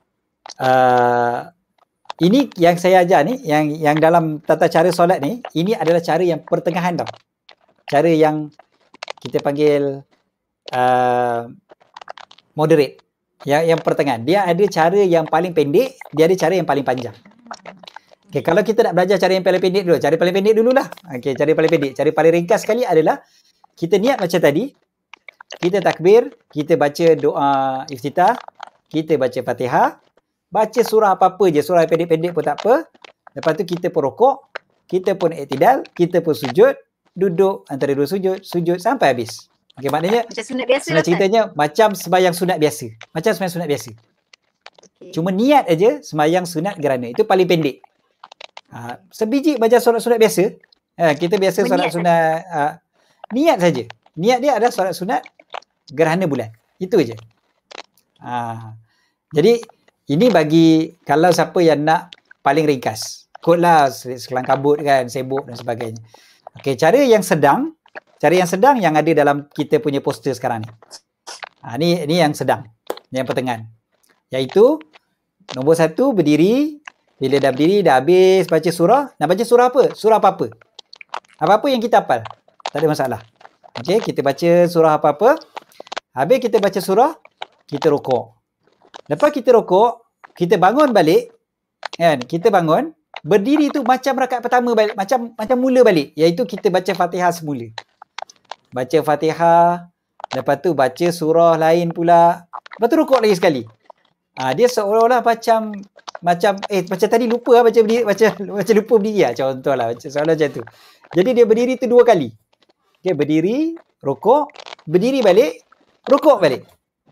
uh, ini yang saya ajar ni, yang yang dalam tata cara solat ni, ini adalah cara yang pertengahan tau. Cara yang kita panggil uh, moderate. Yang, yang pertengahan. Dia ada cara yang paling pendek, dia ada cara yang paling panjang. Okay, kalau kita nak belajar cara yang paling pendek dulu, cara paling pendek dululah. Okay, cara paling pendek. Cara paling ringkas sekali adalah kita niat macam tadi, kita takbir, kita baca doa iftitah, kita baca Fatihah, baca surah apa-apa je, surah pendek-pendek pun tak apa. Lepas tu kita pun rokok, kita pun iktidal, kita pun sujud, duduk antara dua sujud, sujud sampai habis. Okey, maknanya macam sunat biasa lah ceritanya kan? Macam sembahyang sunat biasa. Macam sembahyang sunat biasa. Okay. Cuma niat aja sembahyang sunat gerhana. Itu paling pendek. Ha, sebiji baca solat-sunat biasa. Ha, kita biasa solat sunat ha, niat saja. Niat dia adalah solat sunat gerhana bulan. Itu aja. Ha, jadi ini bagi kalau siapa yang nak paling ringkas. Kotlah sekelang kabut kan, sibuk dan sebagainya. Okey, cara yang sedang, cara yang sedang yang ada dalam kita punya poster sekarang ni. Ha, ni ni yang sedang, yang pertengahan. Iaitu nombor satu berdiri, bila dah berdiri dah habis baca surah, nak baca surah apa? Surah apa-apa. Apa-apa yang kita hafal. Tak ada masalah. Okey, kita baca surah apa-apa. Habis kita baca surah, kita rokok. Lepas kita rokok, kita bangun balik, kan? Kita bangun, berdiri tu macam rakaat pertama balik, macam macam mula balik, iaitu kita baca Fatihah semula. Baca Fatihah, lepas tu baca surah lain pula, lepas tu rokok lagi sekali. Ha, dia seolah-olah macam macam eh macam tadi lupa lah baca berdiri, macam macam lupa berdiri lah, contohlah macam soalan macam tu. Jadi dia berdiri tu dua kali. Okey, berdiri, rokok, berdiri balik, rokok balik.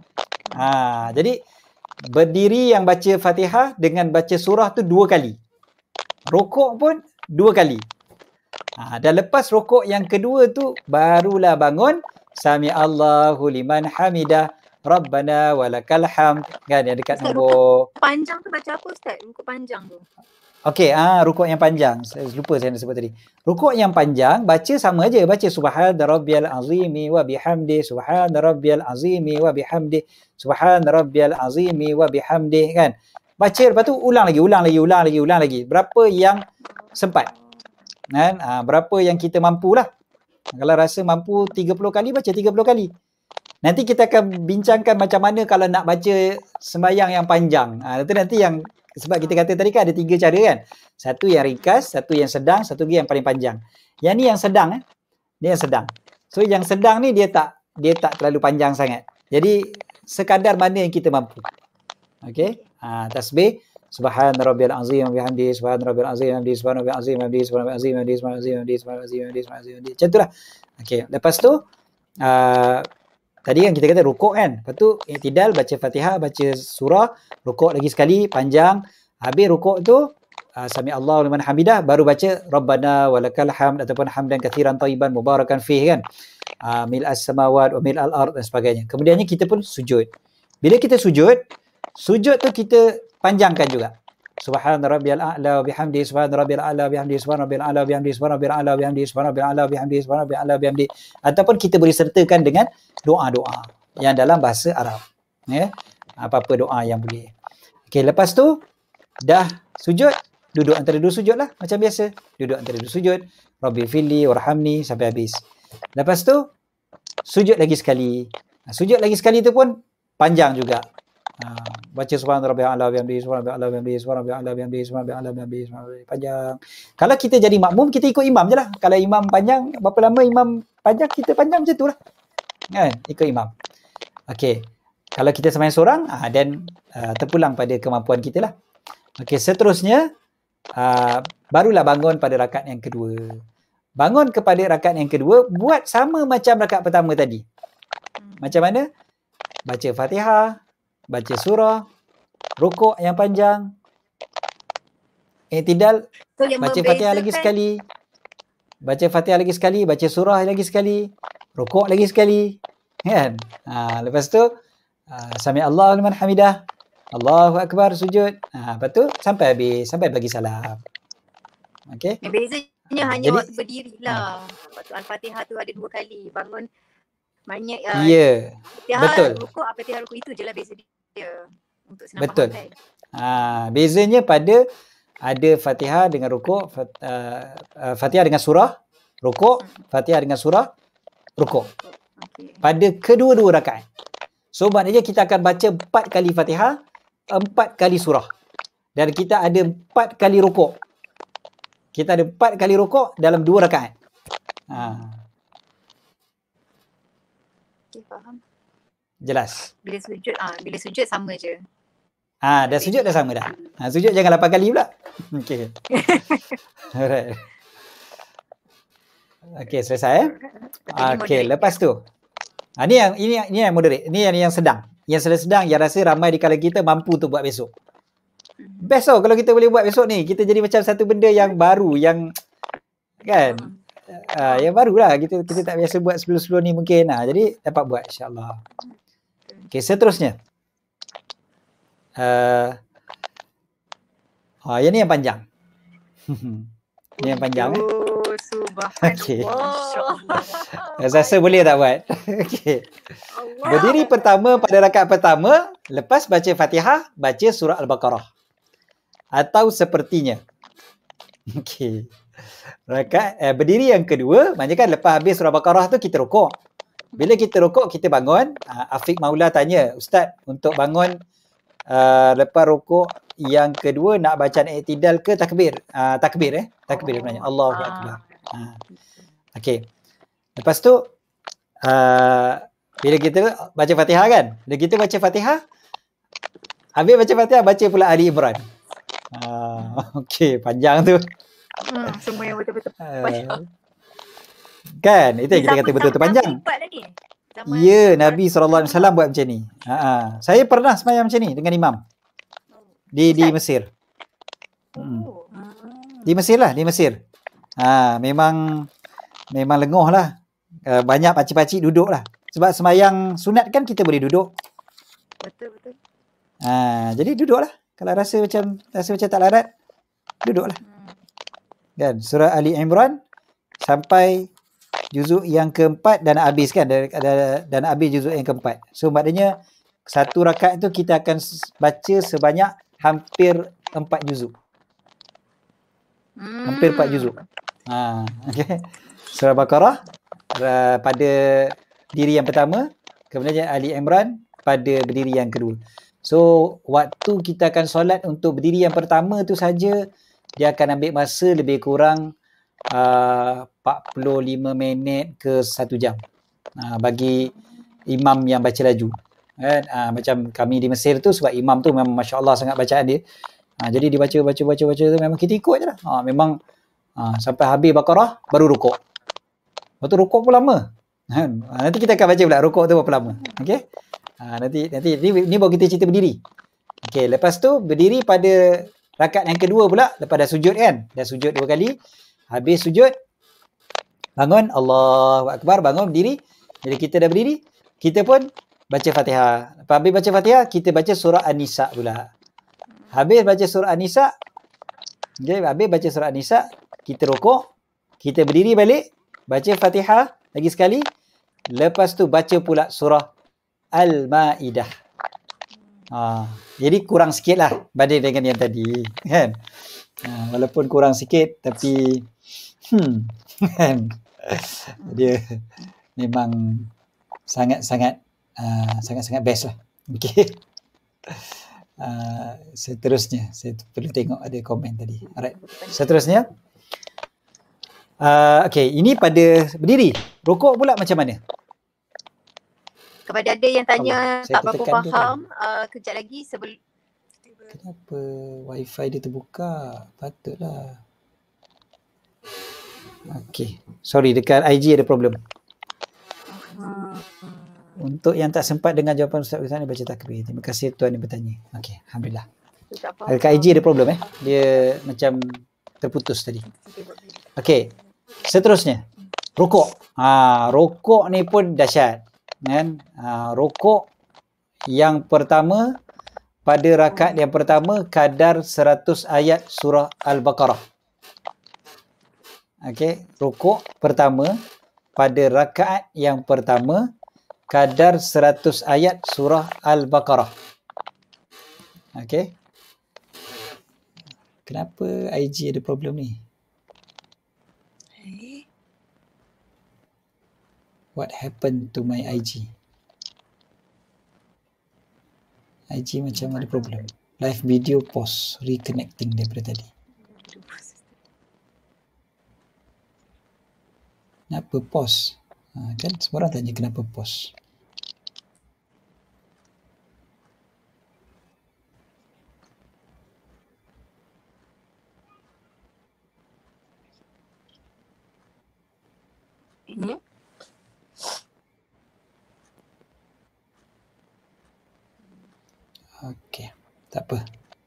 Ha, jadi berdiri yang baca Fatihah dengan baca surah tu dua kali. Rokok pun dua kali. Ha, dan lepas rokok yang kedua tu barulah bangun, Sami Allahu liman hamidah, Rabbana walakal hamd. Kan yang dekat Ustaz, nombor rukuk panjang tu baca apa Ustaz? Rukuk panjang tu. Okey, ah rukuk yang panjang. Saya lupa saya nak sebut tadi. Rukuk yang panjang baca sama aja, baca subhana rabbiyal azimi wa bihamdi, subhana rabbiyal azimi wa bihamdi, subhana rabbiyal azimi wa bihamdi, kan. Baca lepas tu ulang lagi, ulang lagi, ulang lagi, ulang lagi. Berapa yang sempat. Kan? Ah, berapa yang kita mampulah. Kalau rasa mampu tiga puluh kali, baca tiga puluh kali. Nanti kita akan bincangkan macam mana kalau nak baca sembahyang yang panjang. Ah, itu nanti yang sebab kita kata tadi kan ada tiga cara kan. Satu yang ringkas, satu yang sedang, satu lagi yang paling panjang. Yang ni yang sedang eh. Dia yang sedang. So yang sedang ni dia tak dia tak terlalu panjang sangat. Jadi sekadar mana yang kita mampu. Okey? Ha, tasbih subhana rabbiyal azim wa bihamdihi, subhana rabbiyal azim wa bihamdihi, subhana rabbiyal azim wa bihamdihi, subhana rabbiyal azim wa bihamdihi, subhana rabbiyal azim wa bihamdihi, subhana rabbiyal azim wa bihamdihi, subhana rabbiyal azim wa bihamdihi. Macam itulah. Okey, lepas tu uh, tadi kan kita kata rukuk kan. Lepas tu iktidal, baca Fatihah, baca surah, rukuk lagi sekali panjang. Habis rukuk tu uh, Sami Allahu liman hamidah, baru baca Rabbana walakal hamd ataupun hamdan katsiran thayyiban mubarakan fih kan. Uh, mil as-samawat wa mil al-ard dan sebagainya. Kemudiannya kita pun sujud. Bila kita sujud, sujud tu kita panjangkan juga. Subhana rabbiyal a'la wa bihamdihi, subhana rabbiyal a'la wa bihamdihi, subhana rabbiyal a'la wa bihamdihi, subhana rabbiyal a'la wa bihamdihi, subhana rabbiyal a'la wa bihamdihi, subhana rabbiyal a'la wa bihamdihi. Ataupun kita boleh sertakan dengan doa-doa yang dalam bahasa Arab. Ya, apa-apa doa yang boleh. Okey, lepas tu dah sujud, duduk antara dua sujud lah macam biasa. Duduk antara dua sujud, Rabbi firli warhamni sampai habis. Lepas tu sujud lagi sekali. Sujud lagi sekali tu pun panjang juga. Ha, baca subhan rabbiyal a'la bihamdihi subhan rabbiyal a'la bihamdihi subhan rabbiyal a'la bihamdihi subhan rabbiyal a'la bihamdihi subhan rabbiyal a'la, panjang. Kalau kita jadi makmum, kita ikut imam je lah. Kalau imam panjang, berapa lama imam panjang, kita panjang macam tu lah. Kan? Ikut imam. Okey. Kalau kita sembahyang seorang, ah, then uh, terpulang pada kemampuan kita lah. Okey, seterusnya uh, barulah bangun pada rakaat yang kedua. Bangun kepada rakaat yang kedua, buat sama macam rakaat pertama tadi. Macam mana? Baca Fatihah, baca surah, rukuk yang panjang, i'tidal, So yang baca Fatihah lagi membezakan sekali, baca Fatihah lagi sekali, baca surah lagi sekali, rukuk lagi sekali, kan? Ha, lepas tu uh, sami Allahu liman hamidah, Allahu akbar, sujud. Ha, lepas tu sampai habis, sampai bagi salam. Okey. yang bezanya hanya Jadi waktu berdiri lah. Waktu Al-Fatihah tu ada dua kali. Bangun banyak uh, ya, Fatihah betul. rukuk, Al-Fatihah rukuk, itu je lah beza dia. Untuk senang Betul. faham kan. Ha, bezanya pada ada Fatihah dengan rukuk, fat, uh, uh, Fatihah dengan surah, rukuk, Fatihah dengan surah, rukuk. Okay. Pada kedua-dua rakaat. So maknanya kita akan baca empat kali Fatihah, empat kali surah. Dan kita ada empat kali rukuk. Kita ada empat kali rukuk dalam dua rakaat. Ha, Okay, faham. jelas. Bila sujud, ah, bila sujud sama je. Ha, dah sujud dah sama dah. Ha, sujud jangan lapan kali pula. Okey. Alright. Okey, selesai eh. Okey, lepas tu. Ha, ni yang ini ini yang moderate. Ini yang yang sedang. Yang sedang-sedang yang rasa ramai di kalangan kita mampu untuk buat besok. Best tau kalau kita boleh buat besok ni. Kita jadi macam satu benda yang baru, yang kan? Uh, yang barulah kita kita tak biasa buat sebelum-sebelum ni mungkin. Ha, jadi dapat buat insya-Allah. Okey, seterusnya. Uh, oh, yang ni yang panjang. Ni yang panjang eh. Oh, subhanallah. Okey. Masya-Allah. Rasa boleh tak buat? Okey. Berdiri pertama pada rakaat pertama, lepas baca Fatihah, baca surah Al-Baqarah. Atau sepertinya. Okey. Rakaat eh, berdiri yang kedua, maknanya kan lepas habis surah Al-Baqarah tu kita rukuk. Bila kita rukuk, kita bangun. Uh, Afiq Maula tanya, Ustaz, untuk bangun uh, lepas rukuk yang kedua nak bacaan i'tidal ke takbir? Uh, takbir eh. Takbir sebenarnya. Allahu akbar. Uh. Okey. Lepas tu uh, bila kita baca Fatihah kan? Bila kita baca Fatihah, habis baca Fatihah, baca pula Ali Imran. Uh, Okey, panjang tu. Hmm, semua yang betul-betul. Uh, kan? Itu yang kita kata betul-betul panjang. Ya, Nabi sallallahu alaihi wasallam buat macam ni. Ha, ha. Saya pernah sembahyang macam ni dengan imam. Di di Mesir. Hmm. Di Mesir lah, di Mesir. Ha, memang memang lengoh lah. Uh, banyak pakcik-pakcik duduk lah. Sebab sembahyang sunat kan kita boleh duduk. Betul, betul. Ha, jadi duduk lah. Kalau rasa macam rasa macam tak larat, duduk lah. Kan? Surah Ali Imran sampai juzuk yang keempat dan habis kan, dan habis juzuk yang keempat. So maknanya satu rakaat tu kita akan baca sebanyak hampir empat juzuk. Hmm. Hampir empat juzuk. Ha, okay. Surah Baqarah uh, pada diri yang pertama, kemudian Ali Imran pada berdiri yang kedua. So waktu kita akan solat untuk berdiri yang pertama tu saja, dia akan ambil masa lebih kurang uh, empat puluh lima minit ke satu jam uh, bagi imam yang baca laju. Kan? Uh, macam kami di Mesir tu, sebab imam tu memang Masya Allah sangat bacaan dia. Uh, jadi dia baca, baca, baca, baca tu memang kita ikut je lah. Uh, memang uh, sampai habis Baqarah baru rukuk. Lepas tu rukuk pun lama. Uh, nanti kita akan baca pula rukuk tu berapa lama. Okay? Uh, nanti, nanti ni, ni baru kita cerita berdiri. Okay, lepas tu berdiri pada rakaat yang kedua pula, lepas dah sujud kan? Dah sujud dua kali. Habis sujud, bangun, Allahu Akbar, bangun, berdiri. Bila kita dah berdiri, kita pun baca Fatihah. Lepas habis baca Fatihah, kita baca surah An-Nisa pula. Habis baca surah An-Nisa, okay, habis baca surah An-Nisa, kita rukuk, kita berdiri balik, baca Fatihah lagi sekali. Lepas tu baca pula surah Al-Ma'idah. Ha, jadi kurang sikit lah banding dengan yang tadi kan. Ha, walaupun kurang sikit tapi hmm, kan. Dia memang sangat-sangat uh, sangat-sangat best lah. Okey. Uh, seterusnya saya perlu tengok ada komen tadi. Alright. Seterusnya uh, okey, ini pada berdiri. Rokok pula macam mana? Kepada ada yang tanya Allah, saya tak berapa tertekan tu faham, uh, kejap lagi sebelum Kenapa wifi dia terbuka? Patutlah. Okey. Sorry, dekat I G ada problem. Untuk yang tak sempat dengar jawapan Ustaz Ustaz ni baca takbir. Terima kasih tuan yang bertanya. Okey, alhamdulillah. Dekat I G ada problem eh. Dia macam terputus tadi. Okey. Seterusnya. Rokok. Ha, rokok ni pun dahsyat. Kan? Ha, rokok yang pertama pada rakaat yang pertama kadar seratus ayat surah Al-Baqarah. Okey, rukuk pertama pada rakaat yang pertama kadar seratus ayat surah Al-Baqarah. Okey. Kenapa I G ada problem ni? What happened to my I G? I G macam ada problem. Live video pause, reconnecting daripada tadi. Kenapa pause? Ha, kan semua orang tanya kenapa pause. ini Okey, tak apa.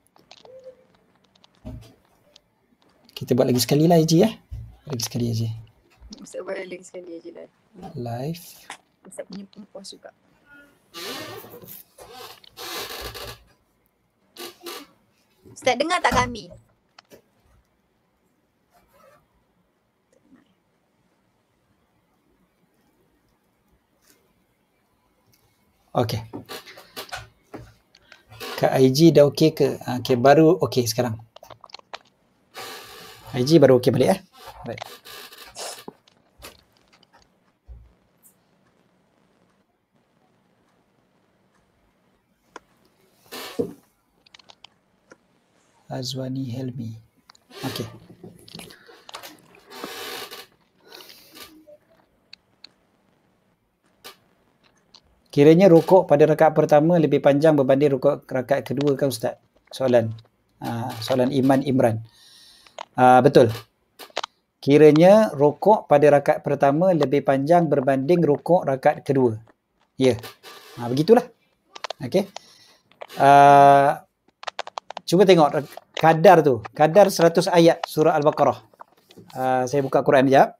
Kita buat lagi sekali lah I G eh. Lagi sekali aja. Ustaz buat lagi sekali aje lah. Live. Ustaz punya pun pause juga. Ustaz dengar tak kami? Okey. Kat I G dah okey ke? Okey, baru okey sekarang. I G baru okey balik eh. Baik. Azwani Helmi. Okey. Kiranya rukuk pada rakaat pertama lebih panjang berbanding rukuk rakaat kedua kan Ustaz? Soalan. Uh, soalan Iman Imran. Uh, betul. Kiranya rukuk pada rakaat pertama lebih panjang berbanding rukuk rakaat kedua. Ya. Yeah. Uh, begitulah. Okey. Uh, cuba tengok kadar tu. Kadar seratus ayat surah Al-Baqarah. Uh, saya buka Quran sekejap.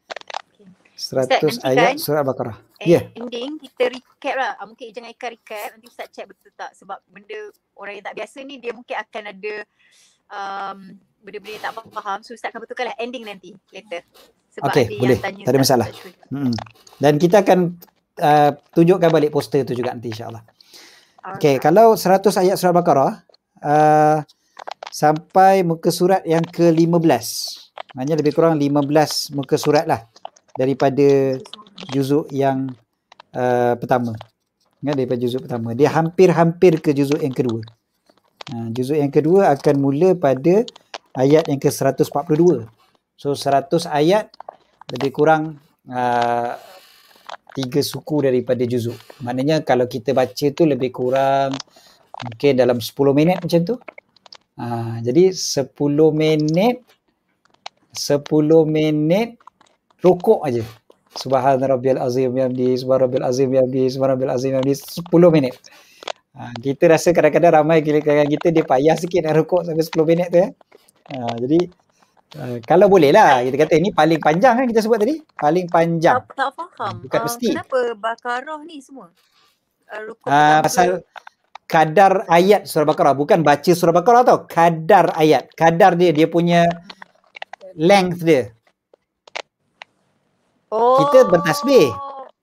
seratus Ustaz, ayat kan, surah Al-Baqarah. Ya. Yeah. Ending kita recap lah. Ah, mungkin jangan ikan recap. Nanti Ustaz check betul tak. Sebab benda orang yang tak biasa ni dia mungkin akan ada um, benda-benda yang tak faham. So Ustaz akan betulkan lah ending nanti later. Sebab Okey, ada boleh. yang tanya Tak ada masalah. Hmm. Dan kita akan uh, tunjukkan balik poster tu juga nanti insyaAllah. Okey, kalau seratus ayat surah Al-Baqarah uh, sampai muka surat yang ke lima belas. Maknanya lebih kurang lima belas muka surat lah daripada juzuk yang uh, pertama. Ya, daripada juzuk pertama. Dia hampir-hampir ke juzuk yang kedua. Uh, juzuk yang kedua akan mula pada ayat yang ke seratus empat puluh dua. So seratus ayat lebih kurang uh, tiga suku daripada juzuk. Maknanya kalau kita baca tu lebih kurang mungkin dalam sepuluh minit macam tu. Uh, jadi sepuluh minit sepuluh minit rukuk aja. Subhana rabbiyal azim bihamdi, subhana rabbiyal azim bihamdi, subhana rabbiyal azim bihamdi, sepuluh minit. Ha, kita rasa kadang-kadang ramai kawan kita dia payah sikit nak rukuk sampai sepuluh minit tu ya. Ha, jadi uh, kalau boleh lah kita kata ini paling panjang kan kita sebut tadi, paling panjang. Tak, tak faham. Bukan Uh, mesti. kenapa Baqarah ni semua? Uh, rukuk Uh, pasal kadar ayat surah Baqarah, bukan baca surah Baqarah tau, kadar ayat, kadar dia dia punya length dia. Oh. Kita bertasbih.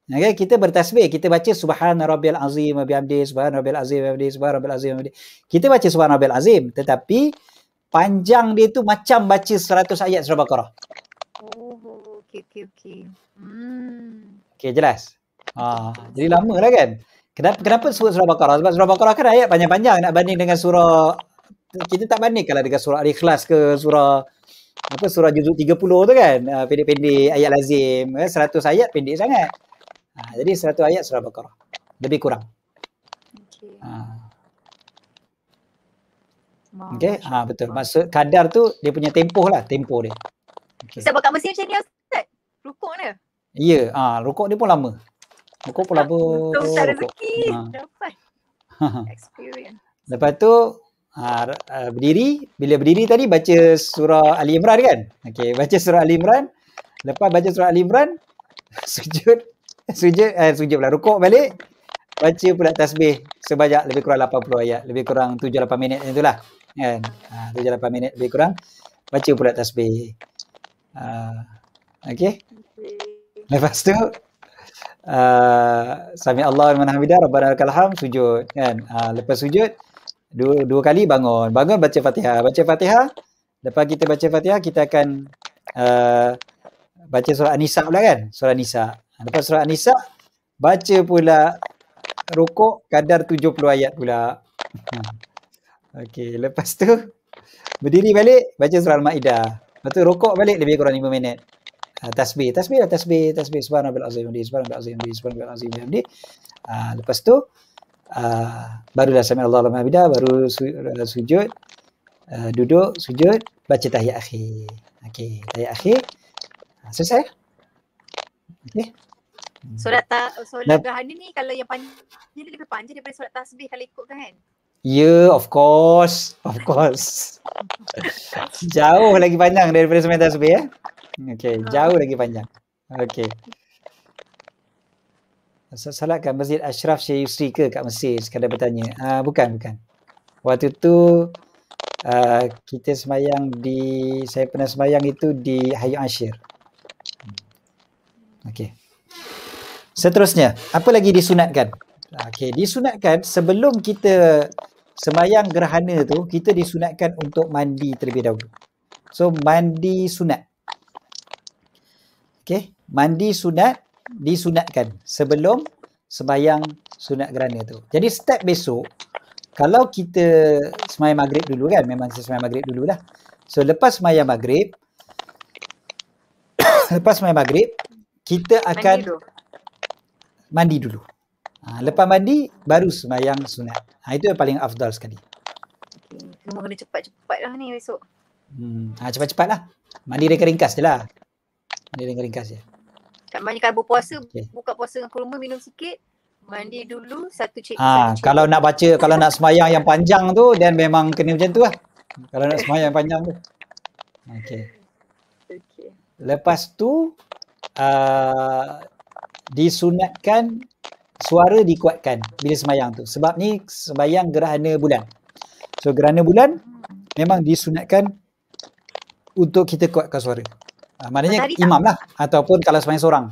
Okay, kita bertasbih, kita baca subhana rabbil azim wa bihamdi, subhana rabbil azim wa bihamdi, subhana rabbil azim wa bihamdi. Kita baca subhana rabbil azim, tetapi panjang dia tu macam baca seratus ayat surah Baqarah. Oh, okey okey okey. Hmm. Okey, jelas. Ha, jadi lama lah kan. Kenapa kenapa sebut surah Baqarah? Sebab surah Baqarah kan ayat panjang-panjang nak banding dengan surah, kita tak banding kalau dengan surah Al-Ikhlas ke surah apa surah juzuk tiga puluh tu kan. Uh, pendek-pendek ayat lazim, eh, seratus ayat pendek sangat. Ha, jadi seratus ayat surah Baqarah. Lebih kurang. Okey. Ha. Wah, Okey, Masya ha, betul. Allah. Maksud kadar tu dia punya tempoh lah, tempoh dia. Okay. Ustaz buat kat mesin macam ni Ustaz? Rukuk dia? Ya, ah, rukuk dia pun lama. Rukuk pun lama. Untung Ustaz Rukuk. rezeki. Ha. Dapat experience. Lepas tu ha, berdiri, bila berdiri tadi baca surah Ali Imran kan? Okey, baca surah Ali Imran. Lepas baca surah Ali Imran, sujud, sujud eh sujud pula, rukuk balik. Baca pula tasbih sebanyak lebih kurang lapan puluh ayat, lebih kurang tujuh lapan minit macam itulah. Kan? Ha, tujuh lapan minit lebih kurang baca pula tasbih. Uh, Okey. Lepas tu uh, sami Allah liman hamidah rabbana lakal hamd, sujud kan. Uh, lepas sujud dua, dua kali bangun. Bangun baca Fatihah. Baca Fatihah. Lepas kita baca Fatihah kita akan uh, baca surah An-Nisa pula kan. Surah An-Nisa. Lepas surah An-Nisa baca pula rukuk kadar tujuh puluh ayat pula. Okey, lepas tu berdiri balik baca surah Al-Maidah. Lepas tu rukuk balik lebih kurang lima minit. Uh, tasbih, tasbih lah, tasbih, tasbih subhanallah azim, subhanallah azim, subhanallah azim. Uh, lepas tu uh, barulah sami Allah liman hamidah, baru su, uh, sujud, uh, duduk, sujud, baca tahiyat akhir. Okey, tahiyat akhir. Uh, selesai. Okey. Solat ta, solat Lep- gerhana ni kalau yang panjang dia lebih panjang daripada solat tasbih kalau ikutkan kan? Ya, yeah, of course. Of course. Jauh lagi panjang daripada sembahyang tasbih eh. Okey, jauh lagi panjang. Okey. Salat kat Masjid Ashraf Syekh Yusri ke kat Mesir? Sekadar bertanya. Ah, bukan, bukan. Waktu tu uh, kita sembahyang di, saya pernah sembahyang itu di Hayu Ashir. Okey. Seterusnya, apa lagi disunatkan? Okey, disunatkan sebelum kita sembahyang gerhana tu, kita disunatkan untuk mandi terlebih dahulu. So, mandi sunat. Okey, mandi sunat disunatkan sebelum sembahyang sunat gerhana tu. Jadi step besok, kalau kita sembahyang maghrib dulu kan, memang saya sembahyang maghrib dululah. So, lepas sembahyang maghrib, lepas sembahyang maghrib, kita akan Mandi dulu. mandi dulu. Ha, lepas mandi baru sembahyang sunat. Ha, itu yang paling afdal sekali. Okay. Semua kena cepat-cepat lah ni besok. Hmm, ha, cepat-cepat lah. Mandi ringkas-ringkas je lah. Mandi ringkas-ringkas je. Kat mana kalau berpuasa, Okay. buka puasa dengan kurma, minum sikit, mandi dulu, satu cik. Ha, satu kalau nak baca, kalau nak sembahyang yang panjang tu, dan memang kena macam tu lah. Kalau nak sembahyang yang panjang tu. Okey. Okay. Lepas tu, uh, disunatkan suara dikuatkan bila sembahyang tu. Sebab ni sembahyang gerhana bulan. So, gerhana bulan memang disunatkan untuk kita kuatkan suara. Uh, maknanya Matahari tak? imam lah. Ataupun kalau sembahyang seorang.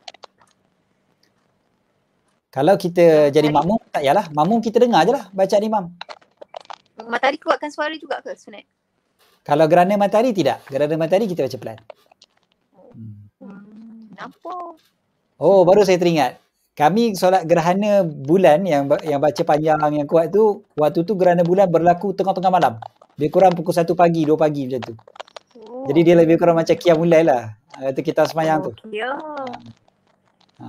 Kalau kita jadi makmum, tak yalah. Makmum kita dengar je lah bacaan imam. Matahari keluarkan suara juga ke sunat? Kalau gerhana matahari, tidak. Gerhana matahari kita baca pelan. Hmm. Hmm, nampak. Oh, baru saya teringat. Kami solat gerhana bulan yang yang baca panjang yang kuat tu, waktu tu gerhana bulan berlaku tengah-tengah malam. Dia kurang pukul satu pagi, dua pagi macam tu. Oh. Jadi dia lebih kurang macam qiyam mulai lah. Itu kita sembahyang tu. Okay. Ha.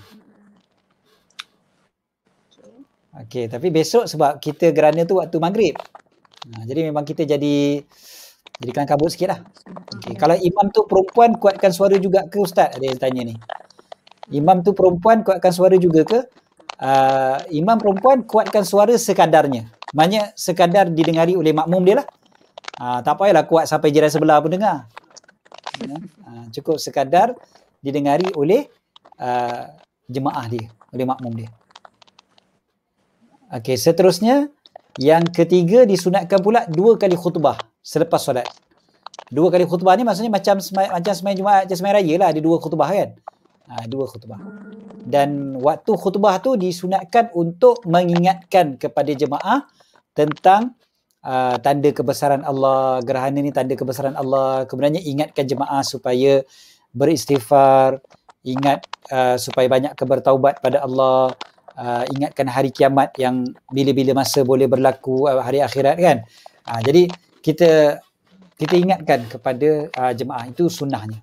Okay. Okey, tapi besok sebab kita gerhana tu waktu maghrib. Ha, jadi memang kita jadi jadi kelang kabut sikit lah. Okay. Kalau imam tu perempuan, kuatkan suara juga ke Ustaz? Ada yang tanya ni. Imam tu perempuan, kuatkan suara juga ke? Uh, imam perempuan, kuatkan suara sekadarnya. Maknanya sekadar didengari oleh makmum dia lah. Uh, tak payahlah kuat sampai jiran sebelah pun dengar. Ya? Uh, cukup sekadar didengari oleh uh, jemaah dia, oleh makmum dia. Okey, seterusnya yang ketiga disunatkan pula dua kali khutbah selepas solat. Dua kali khutbah ni maksudnya macam semai, macam sembahyang Jumaat, macam sembahyang raya lah, ada dua khutbah kan. Ha, dua khutbah. Dan waktu khutbah tu disunatkan untuk mengingatkan kepada jemaah tentang uh, tanda kebesaran Allah, gerhana ni tanda kebesaran Allah. Kemudiannya ingatkan jemaah supaya beristighfar, ingat uh, supaya banyak bertaubat pada Allah, uh, ingatkan hari kiamat yang bila-bila masa boleh berlaku, uh, hari akhirat kan. Uh, jadi kita kita ingatkan kepada uh, jemaah, itu sunnahnya.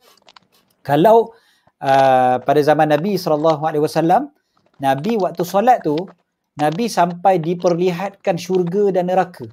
Kalau uh, pada zaman Nabi sallallahu alaihi wasallam, Nabi waktu solat tu, Nabi sampai diperlihatkan syurga dan neraka.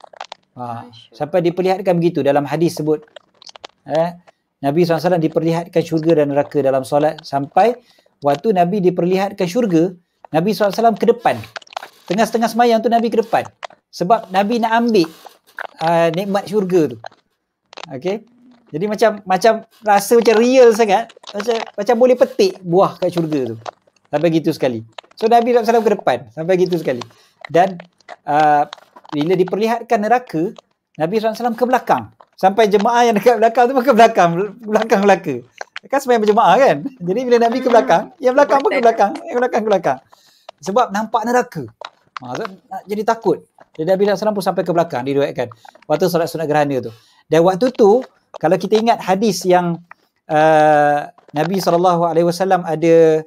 Ha, sampai diperlihatkan begitu dalam hadis sebut. Eh, Nabi sallallahu alaihi wasallam diperlihatkan syurga dan neraka dalam solat, sampai waktu Nabi diperlihatkan syurga, Nabi sallallahu alaihi wasallam ke depan. Tengah-tengah semayang tu Nabi ke depan. Sebab Nabi nak ambil uh, nikmat syurga tu. Okey. Jadi macam macam rasa macam real sangat, macam macam boleh petik buah kat syurga tu. Sampai gitu sekali. So Nabi sallallahu alaihi wasallam ke depan, sampai gitu sekali. Dan uh, bila diperlihatkan neraka, Nabi sallallahu alaihi wasallam ke belakang. Sampai jemaah yang dekat belakang tu pun ke belakang, belakang belaka. Kan sembahyang berjemaah kan. Jadi bila Nabi ke belakang, yang belakang pun ke belakang, yang belakang ke belakang. Sebab nampak neraka. Ha, so, jadi takut. Jadi Nabi sallallahu alaihi wasallam pun sampai ke belakang, diriwayatkan waktu solat sunat gerhana tu. Dan waktu tu, kalau kita ingat hadis yang uh, Nabi sallallahu alaihi wasallam ada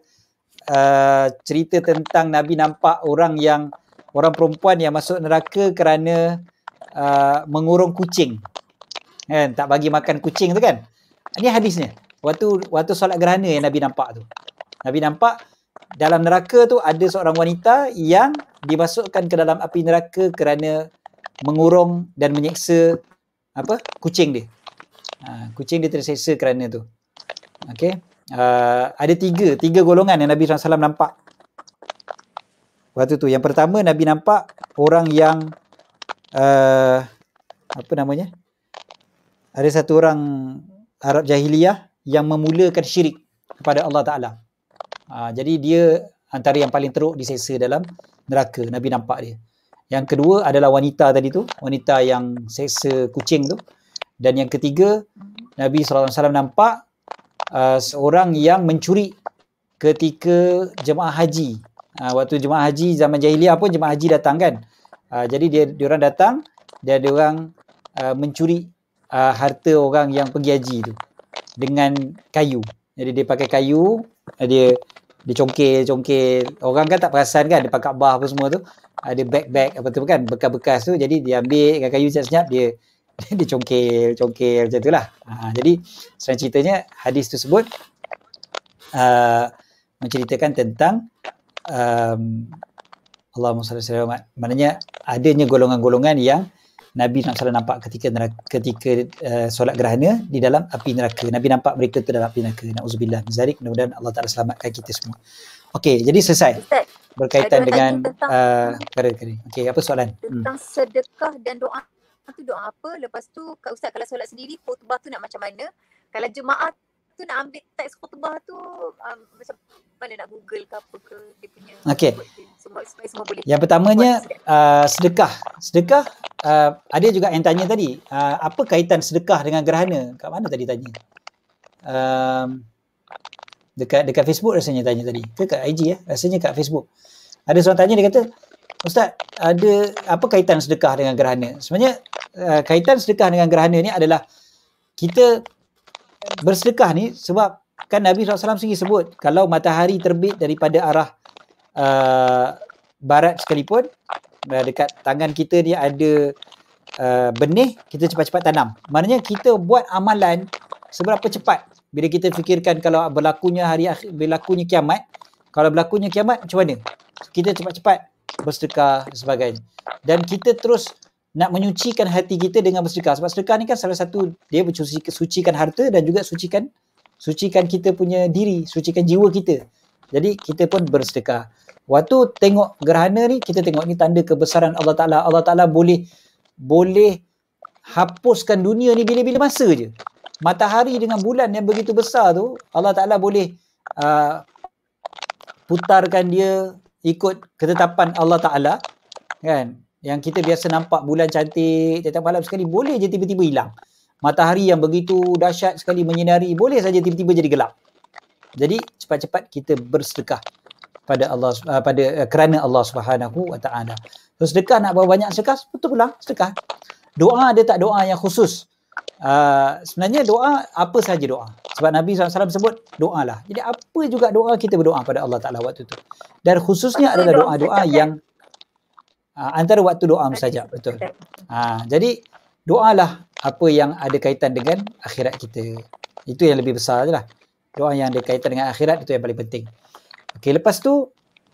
uh, cerita tentang Nabi nampak orang yang orang perempuan yang masuk neraka kerana uh, mengurung kucing. Kan, tak bagi makan kucing tu kan. Ini hadisnya. Waktu waktu solat gerhana yang Nabi nampak tu. Nabi nampak dalam neraka tu ada seorang wanita yang dimasukkan ke dalam api neraka kerana mengurung dan menyeksa apa? Kucing dia. Ha, kucing dia terseksa kerana tu. Okey. Uh, ada tiga, tiga golongan yang Nabi sallallahu alaihi wasallam nampak waktu tu. Yang pertama, Nabi nampak orang yang uh, apa namanya? Ada satu orang Arab jahiliyah yang memulakan syirik kepada Allah Ta'ala. Uh, jadi dia antara yang paling teruk diseksa dalam neraka. Nabi nampak dia. Yang kedua adalah wanita tadi tu, wanita yang seksa kucing tu. Dan yang ketiga, Nabi sallallahu alaihi wasallam nampak uh, seorang yang mencuri ketika jemaah haji. Uh, waktu jemaah haji zaman jahiliah pun jemaah haji datang kan. Uh, jadi dia diorang datang dan diorang uh, mencuri uh, harta orang yang pergi haji tu dengan kayu. Jadi dia pakai kayu, dia dia congkel-congkel. Orang kan tak perasan kan, dia pakai Kaabah apa semua tu. Ada bag-bag apa tu kan, bekas-bekas tu. Jadi dia ambil dengan kayu senyap-senyap, dia dia congkel, congkel macam itulah. Ha, jadi sebenarnya ceritanya hadis tersebut uh, menceritakan tentang um, Allahumma salli alaihi wasallam, maknanya adanya golongan-golongan yang Nabi sallallahu alaihi wasallam nampak ketika neraka, ketika uh, solat gerhana di dalam api neraka. Nabi nampak mereka tu dalam api neraka. Nauzubillah min zalik. Mudah-mudahan Allah Taala selamatkan kita semua. Okey, jadi selesai Ustaz, berkaitan dengan tentang, uh, perkara-perkara. Okey, apa soalan? Tentang hmm. sedekah dan doa tu doa apa? Lepas tu Kak Ustaz kalau solat sendiri khutbah tu nak macam mana? Kalau jemaah tu nak ambil teks khutbah tu um, macam mana nak Google ke apa ke dia punya. Okey. Semua supaya semua boleh. Yang pertamanya uh, sedekah. Sedekah uh, ada juga yang tanya tadi, uh, apa kaitan sedekah dengan gerhana? Kat mana tadi tanya? Um, dekat dekat Facebook rasanya tanya tadi. Ke kat I G ya? Rasanya kat Facebook. Ada seorang tanya, dia kata, Ustaz, ada apa kaitan sedekah dengan gerhana? Sebenarnya uh, kaitan sedekah dengan gerhana ni adalah kita bersedekah ni sebab kan Nabi sallallahu alaihi wasallam sendiri sebut kalau matahari terbit daripada arah uh, barat sekalipun, uh, dekat tangan kita ni ada uh, benih, kita cepat-cepat tanam. Maknanya kita buat amalan seberapa cepat. Bila kita fikirkan kalau berlakunya hari akhir, berlakunya kiamat, kalau berlakunya kiamat macam mana? Kita cepat-cepat bersedekah dan sebagainya. Dan kita terus nak menyucikan hati kita dengan bersedekah. Sebab sedekah ni kan salah satu, dia mensucikan harta dan juga sucikan sucikan kita punya diri, sucikan jiwa kita. Jadi kita pun bersedekah. Waktu tengok gerhana ni, kita tengok ni tanda kebesaran Allah Ta'ala. Allah Ta'ala boleh boleh hapuskan dunia ni bila-bila masa je. Matahari dengan bulan yang begitu besar tu, Allah Ta'ala boleh uh, putarkan dia ikut ketetapan Allah Ta'ala kan. Yang kita biasa nampak bulan cantik tiap malam sekali, boleh je tiba-tiba hilang. Matahari yang begitu dahsyat sekali menyinari, boleh saja tiba-tiba jadi gelap. Jadi cepat-cepat kita bersedekah pada Allah uh, pada uh, kerana Allah Subhanahu wa taala. So sedekah nak berapa banyak sedekah? Betul pula sedekah. Doa ada tak doa yang khusus? Uh, sebenarnya doa apa saja doa. Sebab Nabi sallallahu alaihi wasallam sebut doalah. Jadi apa juga doa kita berdoa pada Allah Taala waktu tu. Dan khususnya adalah doa-doa yang uh, antara waktu doa mustajab, betul. Uh, jadi doalah apa yang ada kaitan dengan akhirat kita. Itu yang lebih besar je lah. Doa yang ada kaitan dengan akhirat itu yang paling penting. Okey, lepas tu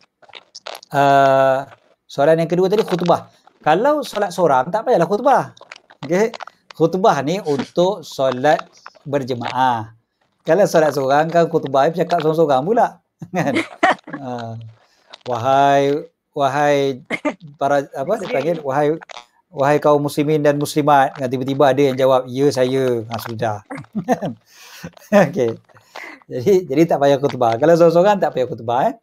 uh, soalan yang kedua tadi khutbah. Kalau solat seorang tak payahlah khutbah. Okey. Khutbah ni untuk solat berjemaah. Kalau solat seorang kan khutbah bercakap seorang-seorang pula. Kan? uh, wahai wahai para apa dia panggil wahai wahai kaum muslimin dan muslimat. Tiba-tiba ada yang jawab ya saya. Ha, sudah. Okey. Jadi jadi tak payah khutbah. Kalau seorang-seorang tak payah khutbah eh.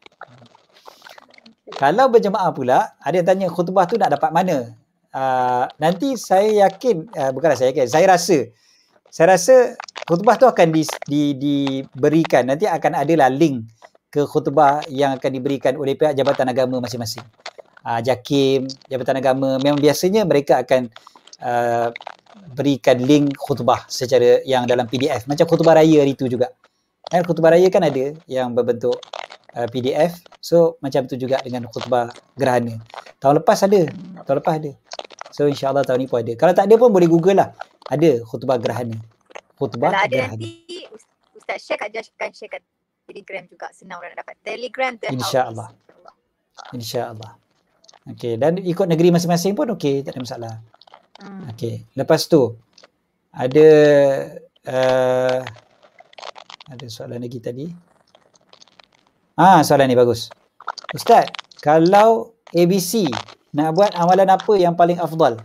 Kalau berjemaah pula, ada yang tanya khutbah tu nak dapat mana? Uh, nanti saya yakin, uh, bukanlah saya yakin, saya rasa, saya rasa khutbah tu akan di, di, diberikan, nanti akan adalah link ke khutbah yang akan diberikan oleh pihak Jabatan Agama masing-masing. Uh, JAKIM, Jabatan Agama, memang biasanya mereka akan uh, berikan link khutbah secara yang dalam P D F. Macam khutbah raya hari tu juga. Eh, khutbah raya kan ada yang berbentuk uh, P D F. So, macam tu juga dengan khutbah gerhana. Tahun lepas ada. Tahun lepas ada. So, insyaAllah tahun ni pun ada. Kalau tak ada pun boleh Google lah. Ada khutbah gerhana. Khutbah Kalau ada gerhana. nanti Ustaz share kat Josh akan share kat Telegram juga. Senang orang nak dapat. Telegram The InsyaAllah. House. InsyaAllah. Okey. Dan ikut negeri masing-masing pun okey. Tak ada masalah. Hmm. Okey. Lepas tu, ada uh, ada soalan lagi tadi. Ah, soalan ni bagus. Ustaz, kalau A B C nak buat amalan apa yang paling afdal?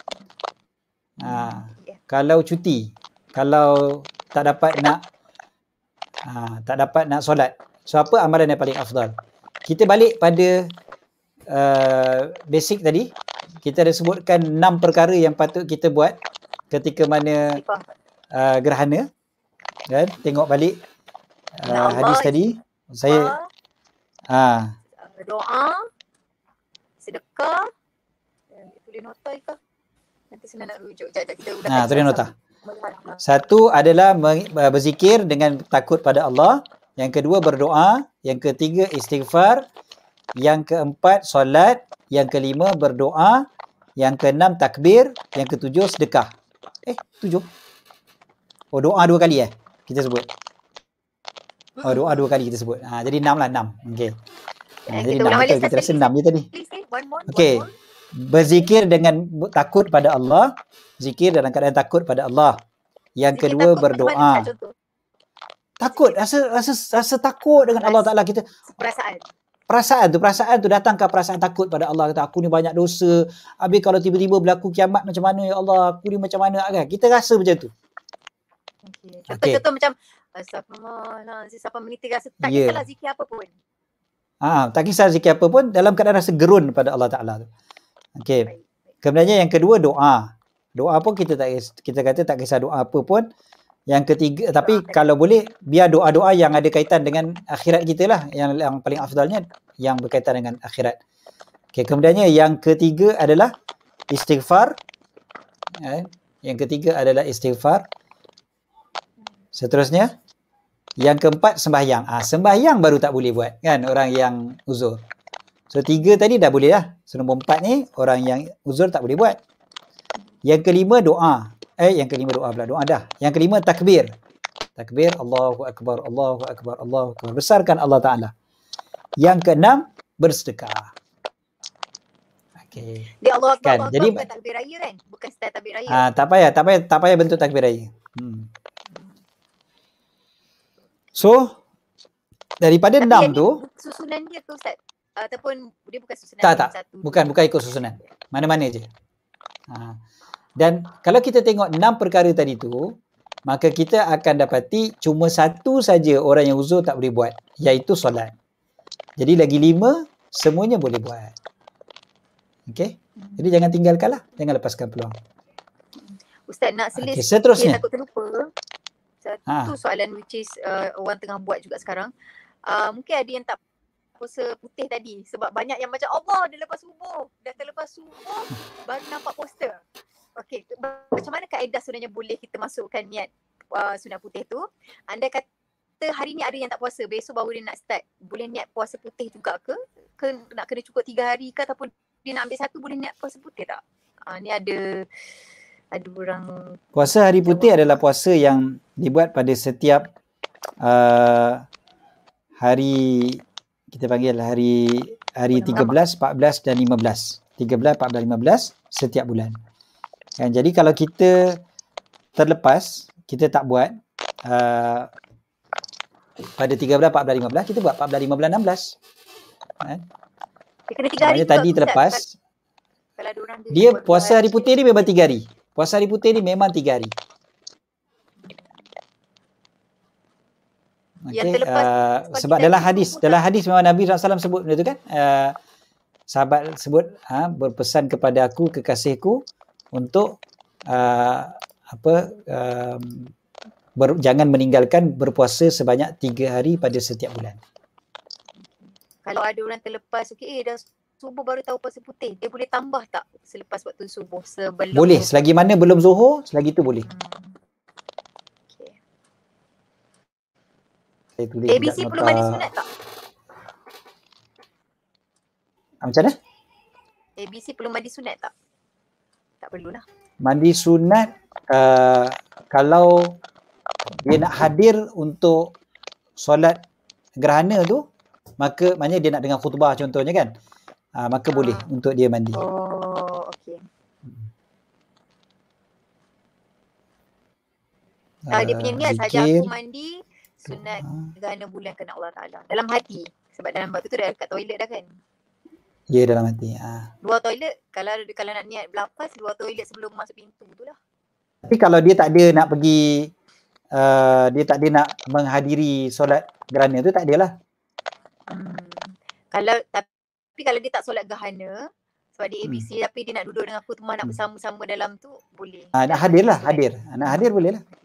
Ha, Yeah. kalau cuti, kalau tak dapat nak ha, tak dapat nak solat. So apa amalan yang paling afdal? Kita balik pada uh, basic tadi. Kita ada sebutkan enam perkara yang patut kita buat ketika mana uh, gerhana. Kan? Tengok balik uh, hadis tadi. Saya ah doa, sedekah, tulis nota ke? Nanti senang nak rujuk. Jap, jap, kita udah Nah, tulis nota. sama. Satu adalah berzikir dengan takut pada Allah. Yang kedua berdoa. Yang ketiga istighfar. Yang keempat solat. Yang kelima berdoa. Yang keenam takbir. Yang ketujuh sedekah. Eh, tujuh. Oh, doa dua kali eh? Kita sebut. Oh, doa dua kali kita sebut. Ha, jadi enam lah, enam. Okey. Ha, jadi enam betul. Kita rasa enam je tadi. Okey. Berzikir dengan takut pada Allah. Zikir dalam keadaan takut pada Allah. Yang kedua berdoa. Takut, rasa rasa rasa takut dengan Allah Taala kita. Perasaan. Perasaan tu, perasaan tu datangkan perasaan takut pada Allah. Kata aku ni banyak dosa. Habis kalau tiba-tiba berlaku kiamat macam mana ya Allah, aku ni macam mana kan? Kita rasa macam tu. Okey. Contoh-contoh macam Astagfirullah, siapa menit rasa tak Yeah. kisahlah zikir apa pun. Ah, tak kisah zikir apa pun dalam keadaan rasa gerun pada Allah Taala tu. Okey. Kemudiannya yang kedua doa. Doa pun kita tak kita kata tak kisah doa apa pun. Yang ketiga, tapi doa kalau boleh biar doa-doa yang ada kaitan dengan akhirat kita lah, yang yang paling afdalnya yang berkaitan dengan akhirat. Okey, kemudiannya yang ketiga adalah istighfar. Eh, yang ketiga adalah istighfar. Seterusnya yang keempat sembahyang. Ah, sembahyang baru tak boleh buat kan orang yang uzur. So tiga tadi dah boleh lah. So nombor empat ni orang yang uzur tak boleh buat. Yang kelima doa. Eh yang kelima doa pula. Doa dah. Yang kelima takbir. Takbir Allahu Akbar, Allahu Akbar, Allahu Akbar. Besarkan Allah Ta'ala. Yang keenam bersedekah. Okey. Dia Allah Akbar, Kan, Allah jadi- Akbar bukan takbir raya kan? Bukan style takbir raya. Ah, tak payah, tak payah, tak payah bentuk takbir raya. Hmm. So daripada Tapi enam yang ni tu susunan dia tu Ustaz. Ataupun dia bukan susunan Tak, yang tak. satu. Bukan, bukan ikut susunan. Mana-mana je. Ha. Dan kalau kita tengok enam perkara tadi tu, maka kita akan dapati cuma satu saja orang yang uzur tak boleh buat, iaitu solat. Jadi lagi lima, semuanya boleh buat. Okey? Jadi jangan tinggalkanlah. Jangan lepaskan peluang. Ustaz nak selis Okey, seterusnya. sikit, takut terlupa. Satu Ha. soalan which is uh, orang tengah buat juga sekarang. Uh, mungkin ada yang tak puasa putih tadi sebab banyak yang macam Allah dah lepas subuh, dah terlepas subuh baru nampak poster. Okey, macam mana kaedah sebenarnya boleh kita masukkan niat uh, sunat putih tu? Anda kata hari ni ada yang tak puasa, besok baru dia nak start. Boleh niat puasa putih juga ke? Ke nak kena cukup tiga hari ke ataupun dia nak ambil satu boleh niat puasa putih tak? Uh, ni ada ada orang Puasa hari putih jawab. adalah puasa yang dibuat pada setiap uh, hari, kita panggil hari hari tiga belas, empat belas dan lima belas. tiga belas, empat belas, lima belas setiap bulan. Kan, jadi kalau kita terlepas, kita tak buat uh, pada tiga belas, empat belas, lima belas, kita buat empat belas, lima belas, enam belas. Kan? Dia kena tiga hari Maknanya juga tadi ke, terlepas, Ustaz? Kalau ada orang dia buat puasa dua hari putih ni memang tiga hari. Puasa hari putih ni memang tiga hari. Yang Okay, terlepas uh, pagi sebab tadi dalam tu hadis, pun dalam tak- hadis memang Nabi sallallahu alaihi wasallam sebut benda tu kan. Uh, sahabat sebut ha, berpesan kepada aku, kekasihku untuk uh, apa um, ber, jangan meninggalkan berpuasa sebanyak tiga hari pada setiap bulan. Kalau ada orang terlepas, okey, eh dah subuh baru tahu puasa putih, dia boleh tambah tak selepas waktu subuh sebelum Boleh, zuhur? selagi mana belum zuhur, selagi tu boleh. Hmm. Okay. Saya tulis A B dekat C perlu nota. mandi sunat tak? Ah, macam mana? A B C perlu mandi sunat tak? Tak perlulah. Mandi sunat uh, kalau dia nak hadir untuk solat gerhana tu, maka maknanya dia nak dengar khutbah contohnya kan. Uh, maka Ah. boleh untuk dia mandi. Oh, okey. Uh, dia punya niat saja zikir, aku mandi sunat doa. gerhana bulan kena Allah Ta'ala. Dalam hati. Sebab dalam waktu tu dah kat toilet dah kan. Ya, dalam hati. Ha. Luar toilet, kalau kalau nak niat berlapas, luar toilet sebelum masuk pintu tu lah. Tapi kalau dia tak ada nak pergi, uh, dia tak ada nak menghadiri solat gerhana tu, tak adalah. Hmm. Kalau tapi kalau dia tak solat gerhana sebab dia A B C hmm. tapi dia nak duduk dengan khutbah nak bersama-sama dalam tu boleh. Ha, nak hadir lah, hadir. Nak hadir boleh lah.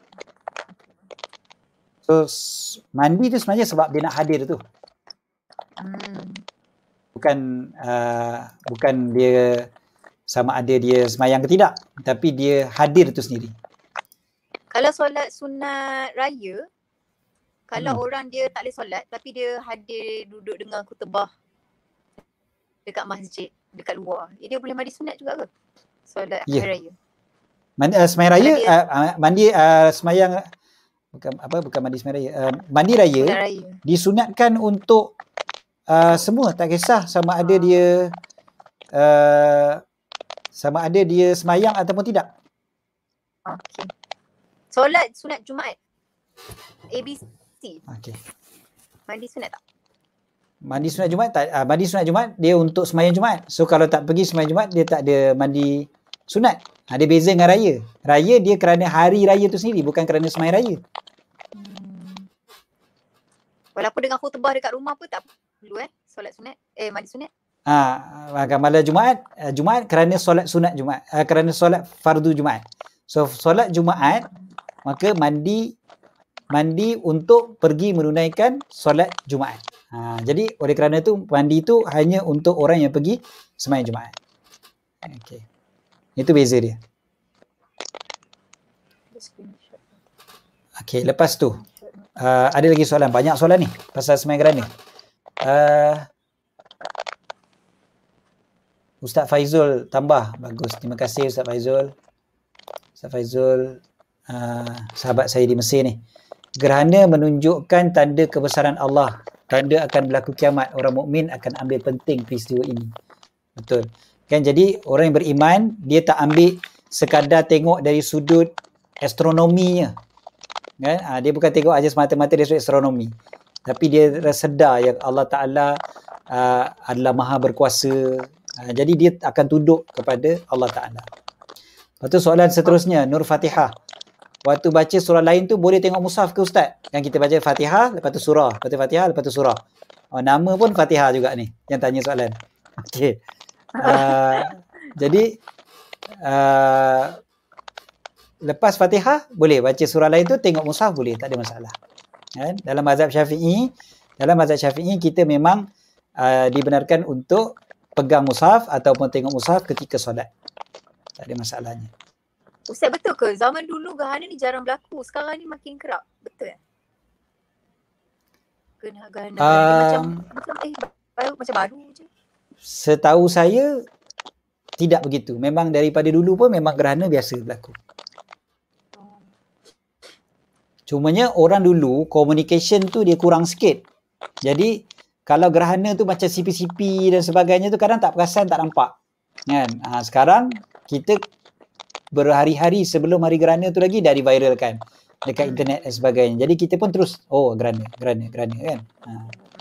So, mandi tu sebenarnya sebab dia nak hadir tu. Hmm. Bukan uh, bukan dia sama ada dia semayang ke tidak, tapi dia hadir tu sendiri. Kalau solat sunat raya, kalau Hmm. orang dia tak boleh solat tapi dia hadir duduk dengan khutbah dekat masjid, dekat luar, dia boleh mandi sunat juga ke? Solat Ya. hari raya. Mandi, uh, semayang raya, Kalau dia- uh, uh, mandi uh, semayang bukan apa bukan mandi semayang raya. Uh, mandi raya Sunat raya. disunatkan untuk uh, semua, tak kisah sama ada dia uh, sama ada dia semayang ataupun tidak. Okey. Solat sunat Jumaat. A B C. Okey. Mandi sunat tak? Mandi sunat Jumaat tak, uh, mandi sunat Jumaat dia untuk semayang Jumaat. So kalau tak pergi semayang Jumaat dia tak ada mandi sunat. Ada beza dengan raya. Raya dia kerana hari raya tu sendiri, bukan kerana semayang raya. Hmm. Walaupun dengan khutbah dekat rumah pun tak perlu eh solat sunat. Eh mandi sunat. Ah, ha, malam Jumaat, uh, Jumaat kerana solat sunat Jumaat, uh, kerana solat fardu Jumaat. So solat Jumaat maka mandi mandi untuk pergi menunaikan solat Jumaat. Ha, jadi oleh kerana tu mandi tu hanya untuk orang yang pergi sembahyang Jumaat. Okey. Itu beza dia. Okey, lepas tu uh, ada lagi soalan, banyak soalan ni pasal sembahyang gerhana. Uh, Ustaz Faizul tambah, bagus. Terima kasih Ustaz Faizul. Ustaz Faizul, uh, sahabat saya di Mesir ni. Gerhana menunjukkan tanda kebesaran Allah. Tanda akan berlaku kiamat. Orang mukmin akan ambil penting peristiwa ini. Betul. Kan, jadi orang yang beriman, dia tak ambil sekadar tengok dari sudut astronominya. Kan? Ha, dia bukan tengok aja semata-mata dari sudut astronomi. Tapi dia sedar yang Allah Ta'ala uh, adalah maha berkuasa. Uh, jadi dia akan tunduk kepada Allah Ta'ala. Lepas tu soalan seterusnya, Nur Fatihah. Waktu baca surah lain tu boleh tengok mushaf ke Ustaz? Yang kita baca Fatihah, lepas tu surah. Lepas tu Fatihah, lepas tu surah. Oh, nama pun Fatihah juga ni yang tanya soalan. Okey. Uh, jadi uh, lepas Fatihah boleh baca surah lain tu, tengok mushaf boleh, tak ada masalah. Kan? Dalam mazhab Syafi'i, dalam mazhab Syafi'i kita memang uh, dibenarkan untuk pegang mushaf ataupun tengok mushaf ketika solat. Tak ada masalahnya. Ustaz, betul ke zaman dulu gerhana ni jarang berlaku, sekarang ni makin kerap? Betul eh? Kena gerhana, gerhana ni macam Um, macam eh baru macam baru je. Setahu saya tidak begitu. Memang daripada dulu pun memang gerhana biasa berlaku. Cumanya orang dulu communication tu dia kurang sikit. Jadi kalau gerhana tu macam sipi-sipi dan sebagainya tu kadang tak perasan, tak nampak. Kan? Ha, sekarang kita berhari-hari sebelum hari gerhana tu lagi dah diviralkan dekat internet dan sebagainya. Jadi kita pun terus oh gerhana, gerhana, gerhana kan. Ha.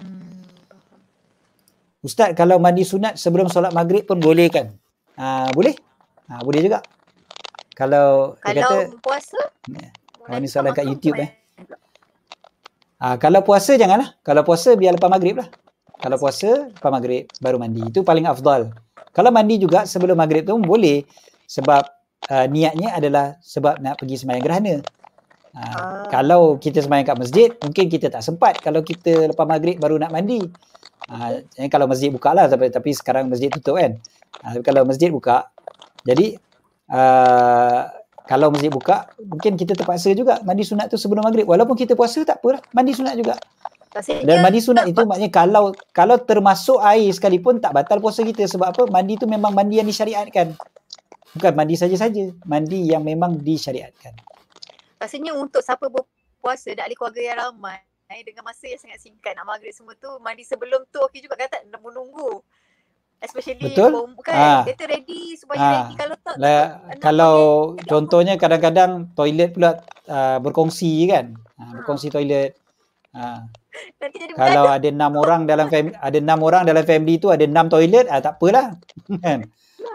Ustaz, kalau mandi sunat sebelum solat maghrib pun boleh kan? Ha, boleh? Ha, boleh juga. Kalau dia Kalau kata puasa? oh, ni soalan kat YouTube eh. Ha, kalau puasa janganlah. Kalau puasa biar lepas maghrib lah. Kalau puasa lepas maghrib baru mandi. Itu paling afdal. Kalau mandi juga sebelum maghrib tu boleh. Sebab uh, niatnya adalah sebab nak pergi sembahyang gerhana. Ha, Ah. Kalau kita sembahyang kat masjid, mungkin kita tak sempat. Kalau kita lepas maghrib baru nak mandi. Ha, kalau masjid buka lah. Tapi, tapi sekarang masjid tutup kan. Ha, tapi kalau masjid buka. Jadi uh, kalau masjid buka, mungkin kita terpaksa juga mandi sunat tu sebelum maghrib. Walaupun kita puasa tak apalah, mandi sunat juga. Rasanya Dan mandi sunat itu tak- maknanya kalau kalau termasuk air sekalipun tak batal puasa kita. Sebab apa? Mandi tu memang mandi yang disyariatkan. Bukan mandi saja-saja, mandi yang memang disyariatkan. Rasanya untuk siapa berpuasa dah ada keluarga yang ramai dengan masa yang sangat singkat nak maghrib semua tu, mandi sebelum tu okey juga kan, tak nak menunggu. Especially Betul? bom kan. Ah. Dia tu ready supaya Ah. ready, kalau tak Lah, nak kalau panggil- contohnya kadang-kadang toilet pula uh, berkongsi kan. Ha, berkongsi toilet. Ha, nanti jadi kalau berada. ada enam orang dalam family, ada enam orang dalam family tu ada enam toilet, ah tak apalah. Kan?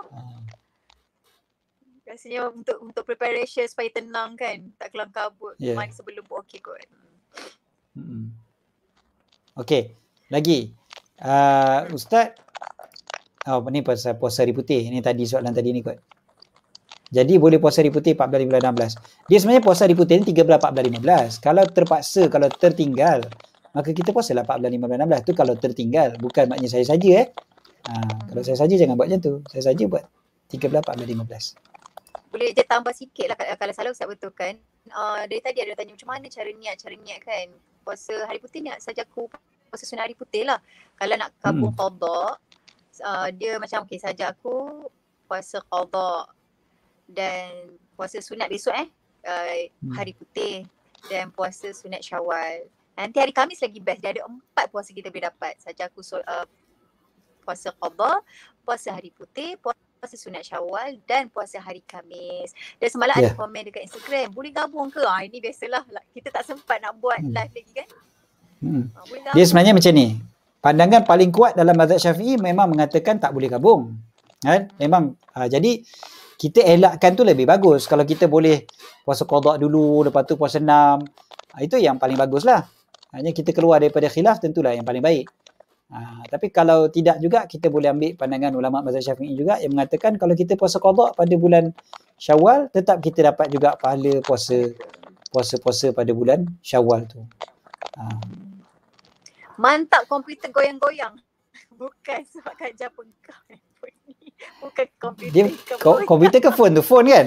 Rasanya untuk untuk preparation supaya tenang kan, tak kelam kabut. Yeah. Mandi sebelum pun okey kot. Hmm. Okey, lagi. Uh, Ustaz, oh ni pasal puasa hari putih. Ni tadi soalan tadi ni kot. Jadi boleh puasa hari putih empat belas, lima belas, enam belas. Dia sebenarnya puasa hari putih ni tiga belas, empat belas, lima belas. Kalau terpaksa, kalau tertinggal, maka kita puasalah empat belas, lima belas, enam belas. Tu kalau tertinggal. Bukan maknanya saya saja eh. Ha, kalau saya saja jangan buat macam tu. Saya saja buat tiga belas, empat belas, lima belas. Boleh je tambah sikit lah kalau salah Ustaz betul kan. Uh, dari tadi ada tanya macam mana cara niat, cara niat kan. Puasa hari putih niat saja aku puasa sunat hari putih lah. Kalau nak kabung Hmm. qada, uh, dia macam okey saja aku puasa qada dan puasa sunat besok eh uh, Hmm. hari putih dan puasa sunat Syawal. Nanti hari Khamis lagi best. Dia ada empat puasa kita boleh dapat. Saja aku so, uh, puasa qada, puasa hari putih, puasa sunat Syawal dan puasa hari Khamis. Dan semalam Yeah. ada komen dekat Instagram, boleh gabung ke? Ah ini biasalah lah, kita tak sempat nak buat Hmm. live lagi kan. Hmm. Ah, boleh Dia gabung. sebenarnya macam ni. Pandangan paling kuat dalam mazhab Syafi'i memang mengatakan tak boleh gabung. Kan? Memang ha, jadi kita elakkan tu lebih bagus. Kalau kita boleh puasa qada dulu, lepas tu puasa enam, ha, itu yang paling baguslah. Hanya kita keluar daripada khilaf tentulah yang paling baik. Ha, tapi kalau tidak juga kita boleh ambil pandangan ulama mazhab Syafi'i juga yang mengatakan kalau kita puasa qada pada bulan Syawal tetap kita dapat juga pahala puasa puasa-puasa pada bulan Syawal tu. Ha. Mantap komputer goyang-goyang. Bukan sebab kerja pengkau handphone ni. Bukan komputer Dia ke ko- goyang. komputer ke phone tu? Phone kan?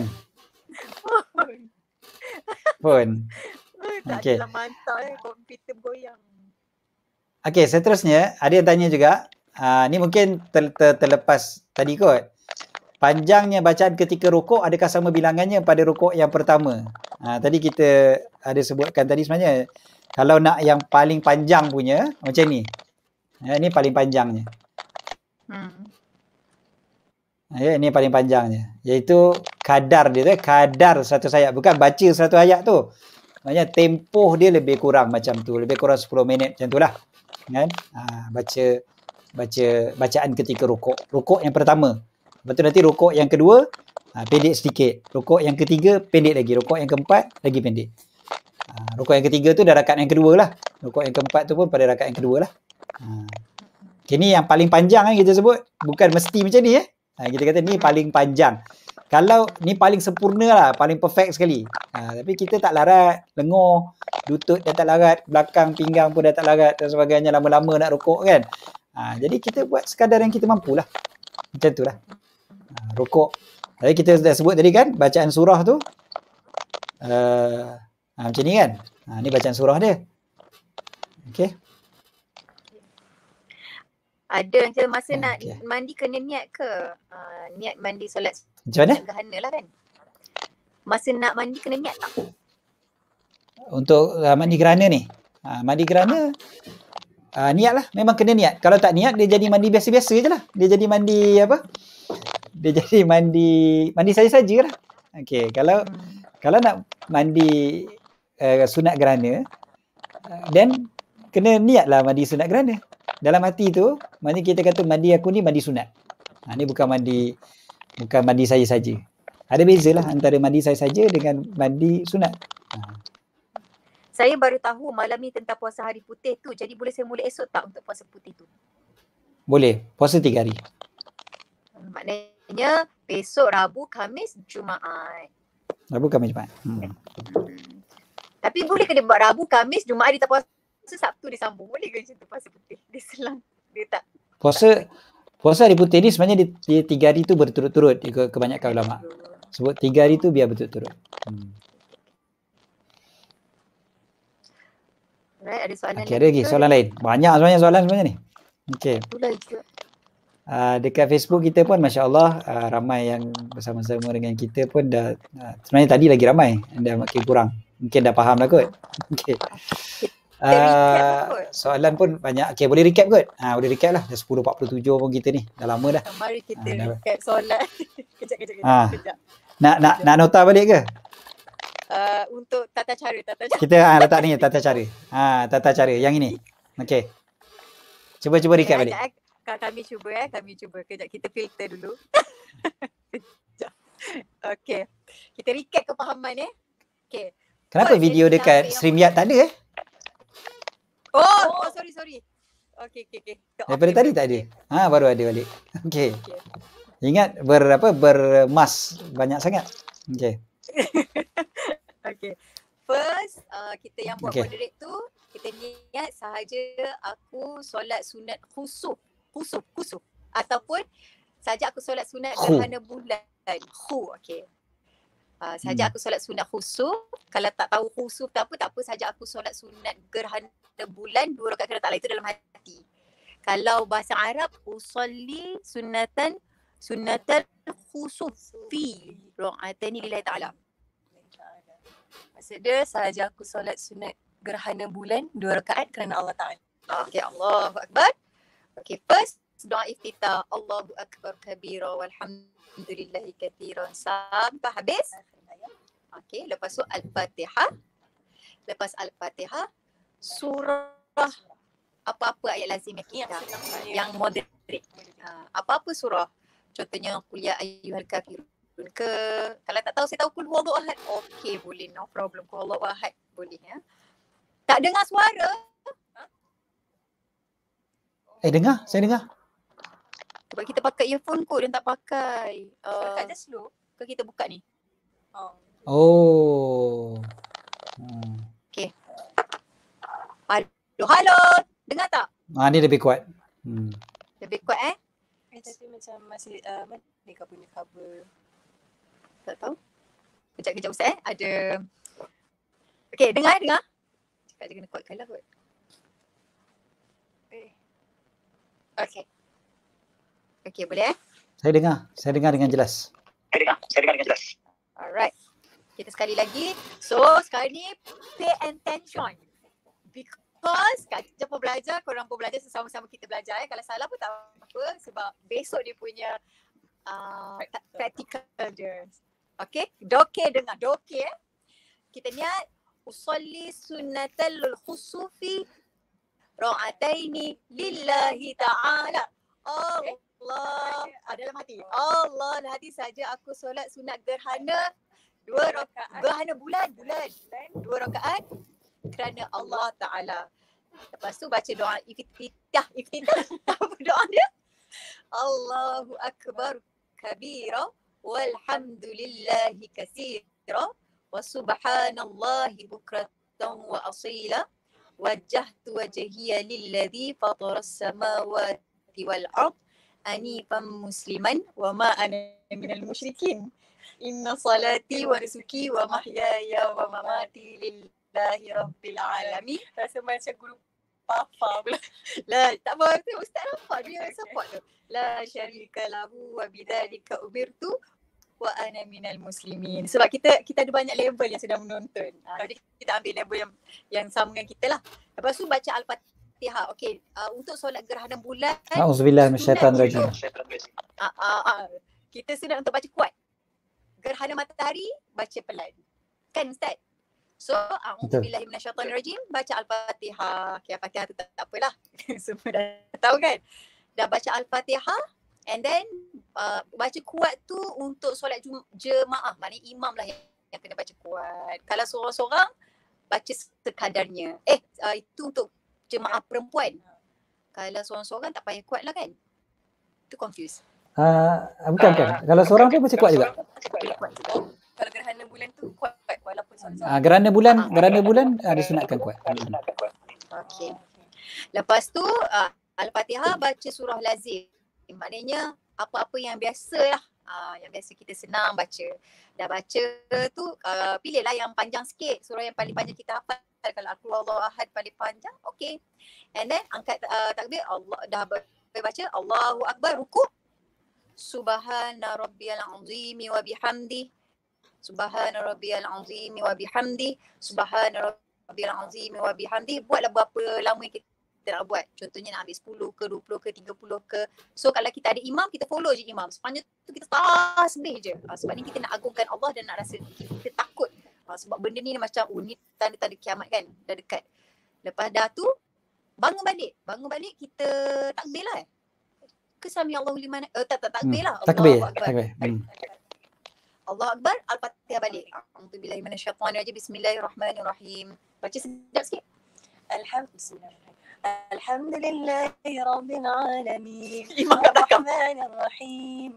Phone. Tak Okey. adalah mantap eh komputer goyang. Okey, seterusnya ada yang tanya juga. Uh, ni mungkin ter, ter, terlepas tadi kot. Panjangnya bacaan ketika rukuk adakah sama bilangannya pada rukuk yang pertama? Uh, tadi kita ada sebutkan tadi sebenarnya kalau nak yang paling panjang punya macam ni. Ya, ni paling panjangnya. Hmm. Ya, ini paling panjangnya. Iaitu kadar dia tu, kadar seratus ayat. Bukan baca seratus ayat tu. Maksudnya tempoh dia lebih kurang macam tu. Lebih kurang sepuluh minit macam tu lah. Kan? Ha, baca baca bacaan ketika rukuk. Rukuk yang pertama. Lepas tu nanti rukuk yang kedua, ha, pendek sedikit. Rukuk yang ketiga, pendek lagi. Rukuk yang keempat, lagi pendek. Ha, rukuk yang ketiga tu dah rakaat yang kedua lah. Rukuk yang keempat tu pun pada rakaat yang kedua lah. Ha. Ini yang paling panjang kan kita sebut. Bukan mesti macam ni eh. Ha, kita kata ni paling panjang. Kalau ni paling sempurna lah, paling perfect sekali. Ha, tapi kita tak larat, lengur, lutut dah tak larat, belakang pinggang pun dah tak larat dan sebagainya, lama-lama nak rokok kan. Ha, jadi kita buat sekadar yang kita mampu lah. Macam tu lah. Ha, rokok. Jadi kita dah sebut tadi kan, bacaan surah tu. Uh, ha, macam ni kan. Ha, ni bacaan surah dia. Okay. Ada je masa Ha, nak okay. mandi kena niat ke? Uh, niat mandi solat Macam mana? gerhana lah kan? Masa nak mandi kena niat tak? Untuk uh, mandi gerhana ni. Ha, mandi gerhana uh, niat lah. Memang kena niat. Kalau tak niat dia jadi mandi biasa-biasa je lah. Dia jadi mandi apa? Dia jadi mandi mandi saja-saja lah. Okey, kalau Hmm. kalau nak mandi uh, sunat gerhana uh, then kena niat lah mandi sunat gerhana. Dalam hati tu, maknanya kita kata mandi aku ni mandi sunat. Ha, ni bukan mandi bukan mandi saya saja. Ada bezalah antara mandi saya saja dengan mandi sunat. Ha. Saya baru tahu malam ni tentang puasa hari putih tu. Jadi boleh saya mula esok tak untuk puasa putih tu? Boleh, puasa tiga hari. Hmm, maknanya besok Rabu, Khamis, Jumaat. Rabu, Khamis, Jumaat. Hmm. Hmm. Tapi boleh ke dia buat Rabu, Khamis, Jumaat dia tak puasa, Sabtu dia sambung? Boleh ke macam tu puasa putih? Dia selang, dia tak. Puasa puasa hari putih ni sebenarnya dia, dia tiga hari tu berturut-turut ikut kebanyakan ulama. Sebut tiga hari tu biar berturut-turut. Hmm. Right, ada soalan Okey, ada lagi soalan lain. Banyak sebenarnya soalan sebenarnya ni. Okey. Itulah juga. Uh, dekat Facebook kita pun Masya Allah uh, ramai yang bersama-sama dengan kita pun dah uh, sebenarnya tadi lagi ramai, dah makin kurang. Mungkin dah faham lah kot. Okey. Uh, soalan pun banyak. Okey, boleh recap kot? Ha, boleh recap lah. Dah sepuluh empat puluh tujuh pun kita ni. Dah lama dah. Mari kita Ha, dah. recap soalan. Kejap, kejap, kejap. Ha. kejap. Nak nak nak nota balik ke? Uh, untuk tata cara, tata cara. Kita ha, letak ni tata cara. Ha, tata cara yang ini. Okey. Cuba cuba recap balik. Kejap, kejap. Kami cuba eh, kami cuba. Kejap kita filter dulu. Kejap. Okey. Kita recap kepahaman eh. Okey. Kenapa First, video jadi dekat siapa yang StreamYard tak ada eh? Oh, oh sorry sorry. Okey okey okey. Daripada Okay, tadi okay. tak ada. Ha, baru ada balik. Okey. Okay. Ingat ber apa bermas banyak sangat. Okey. Okay. First, uh, kita yang buat Okay. moderate tu, kita niat sahaja aku solat sunat khusuf. Khusuf, khusuf. Ataupun sahaja aku solat sunat Khu. gerhana bulan. Khu, okay. Uh, sahaja Hmm. aku solat sunat khusuf. Kalau tak tahu khusuf tak apa, tak apa. Sahaja aku solat sunat gerhana bulan, dua rakaat kira taklah. Itu dalam hati. Kalau bahasa Arab, usalli sunatan sunatan khusufi. Ra'atani lillahi ta'ala. Maksud dia, sahaja aku solat sunat gerhana bulan, dua rakaat kerana Allah Ta'ala. Okay, Allahu Akbar. Okay, first, doa iftitah. Allahu Akbar kabira walhamdulillahi kathiran. Sampai habis. Okay, lepas tu Al-Fatihah. Lepas Al-Fatihah, surah apa-apa ayat lazim yang, yang moderate. Ha, apa-apa surah. Contohnya, Qul ya ayyuhal kafirun ke. Kalau tak tahu, saya tahu Qul huwallahu ahad. Okay, boleh. No problem. Qul huwallahu ahad. Boleh ya. Tak dengar suara. Eh dengar, saya dengar. Sebab kita pakai earphone kot dan tak pakai. Uh, Kat slow. Ke kita buka ni? Oh. Oh. Hmm. Okay. Halo, halo. Dengar tak? Ah, ni lebih kuat. Hmm. Lebih kuat eh? Eh tapi macam masih uh, mana kau punya cover? Tak tahu. Kejap, kejap Ustaz eh. Ada. Okay, dengar, dengar. Cakap dia kena kuatkan lah kot. Eh. Okay. Okay, boleh eh? Saya dengar, saya dengar dengan jelas. Saya dengar, saya dengar dengan jelas. Alright. Kita sekali lagi. So, sekarang ni pay attention. Because kat kita pun belajar, korang pun belajar, sesama-sama kita belajar eh. Kalau salah pun tak apa sebab besok dia punya uh, practical je. Okay? Doke dengar, doke eh. Kita niat usalli sunnatal khusufi ra'ataini lillahi ta'ala. Allah. Ah, dalam hati. Allah dalam hati saja aku solat sunat gerhana dua rakaat. Gerhana bulan, bulan. Dua rakaat kerana Allah Ta'ala. Lepas tu baca doa iftitah. Iftitah. Apa doa dia? Allahu Akbar كبيرا والحمد لله كثيرا وسبحان الله بكرة وأصيلا وجهت وجهي للذي فطر السماوات والأرض أنيفا مسلما وما أنا من المشركين إن صلاتي ونسكي ومحياي ومماتي لله رب العالمين. Rasa macam guru papa pula. La, tak apa, ustaz nampak dia support tu. La syarika lahu wa bidzalika umirtu wa ana minal muslimin. Sebab kita kita ada banyak level yang sedang menonton. Ha, jadi kita ambil level yang yang sama dengan kita lah. Lepas tu baca Al-Fatihah. Okey, uh, untuk solat gerhana bulan. Auzubillahi minasyaitanir rajim. Ah, ah, ah. Kita sedang untuk baca kuat. Gerhana matahari baca pelan. Kan Ustaz? So, a'udzubillahi minasyaitanir rajim, baca Al-Fatihah. Okay, Al-Fatihah tu tak, tak apalah. Semua dah tahu kan? Dah baca Al-Fatihah and then uh, baca kuat tu untuk solat jemaah. Maknanya imam lah yang, yang kena baca kuat. Kalau seorang-seorang baca sekadarnya. Eh, uh, itu untuk jemaah perempuan. Kalau seorang-seorang tak payah kuat lah kan? Itu confuse. Uh, bukan, bukan. Kalau seorang pun baca kuat juga. Kalau gerhana bulan tu kuat walaupun seorang-seorang. Uh, gerhana bulan, gerhana bulan uh, disunatkan kuat. Okey. Lepas tu uh, Al-Fatihah baca surah lazim. Maknanya apa-apa yang biasa lah. Uh, yang biasa kita senang baca. Dah baca tu uh, pilihlah yang panjang sikit. Surah yang paling panjang kita hafal. Kalau Al-Qul Huwallahu Ahad paling panjang, okey. And then angkat uh, takbir, Allah dah baca Allahu Akbar, rukuk. Subhana rabbiyal azimi wa bihamdi. Subhana rabbiyal azimi wa bihamdi. Subhana rabbiyal azimi wa bihamdi. Buatlah berapa lama yang kita nak buat. Contohnya nak ambil sepuluh ke, dua puluh ke, tiga puluh ke. So kalau kita ada imam, kita follow je imam. Sepanjang tu kita tasbih je. Uh, sebab ni kita nak agungkan Allah dan nak rasa kita takut. Uh, sebab benda ni macam, oh ni tanda-tanda kiamat kan. Dah dekat. Lepas dah tu, bangun balik. Bangun balik kita takbir lah eh. Ke sami Allahu liman, eh, tak tak takbir lah. Hmm, takbir, Allahu Akbar. takbir. Hmm. Allah Akbar, Al-Fatihah balik. A'udzubillahi minasyaitanir rajim. Bismillahirrahmanirrahim. Baca sedap sikit. Alhamdulillah. Alhamdulillahi rabbil alamin. Imam kat belakang. Ar-Rahmanir Rahim.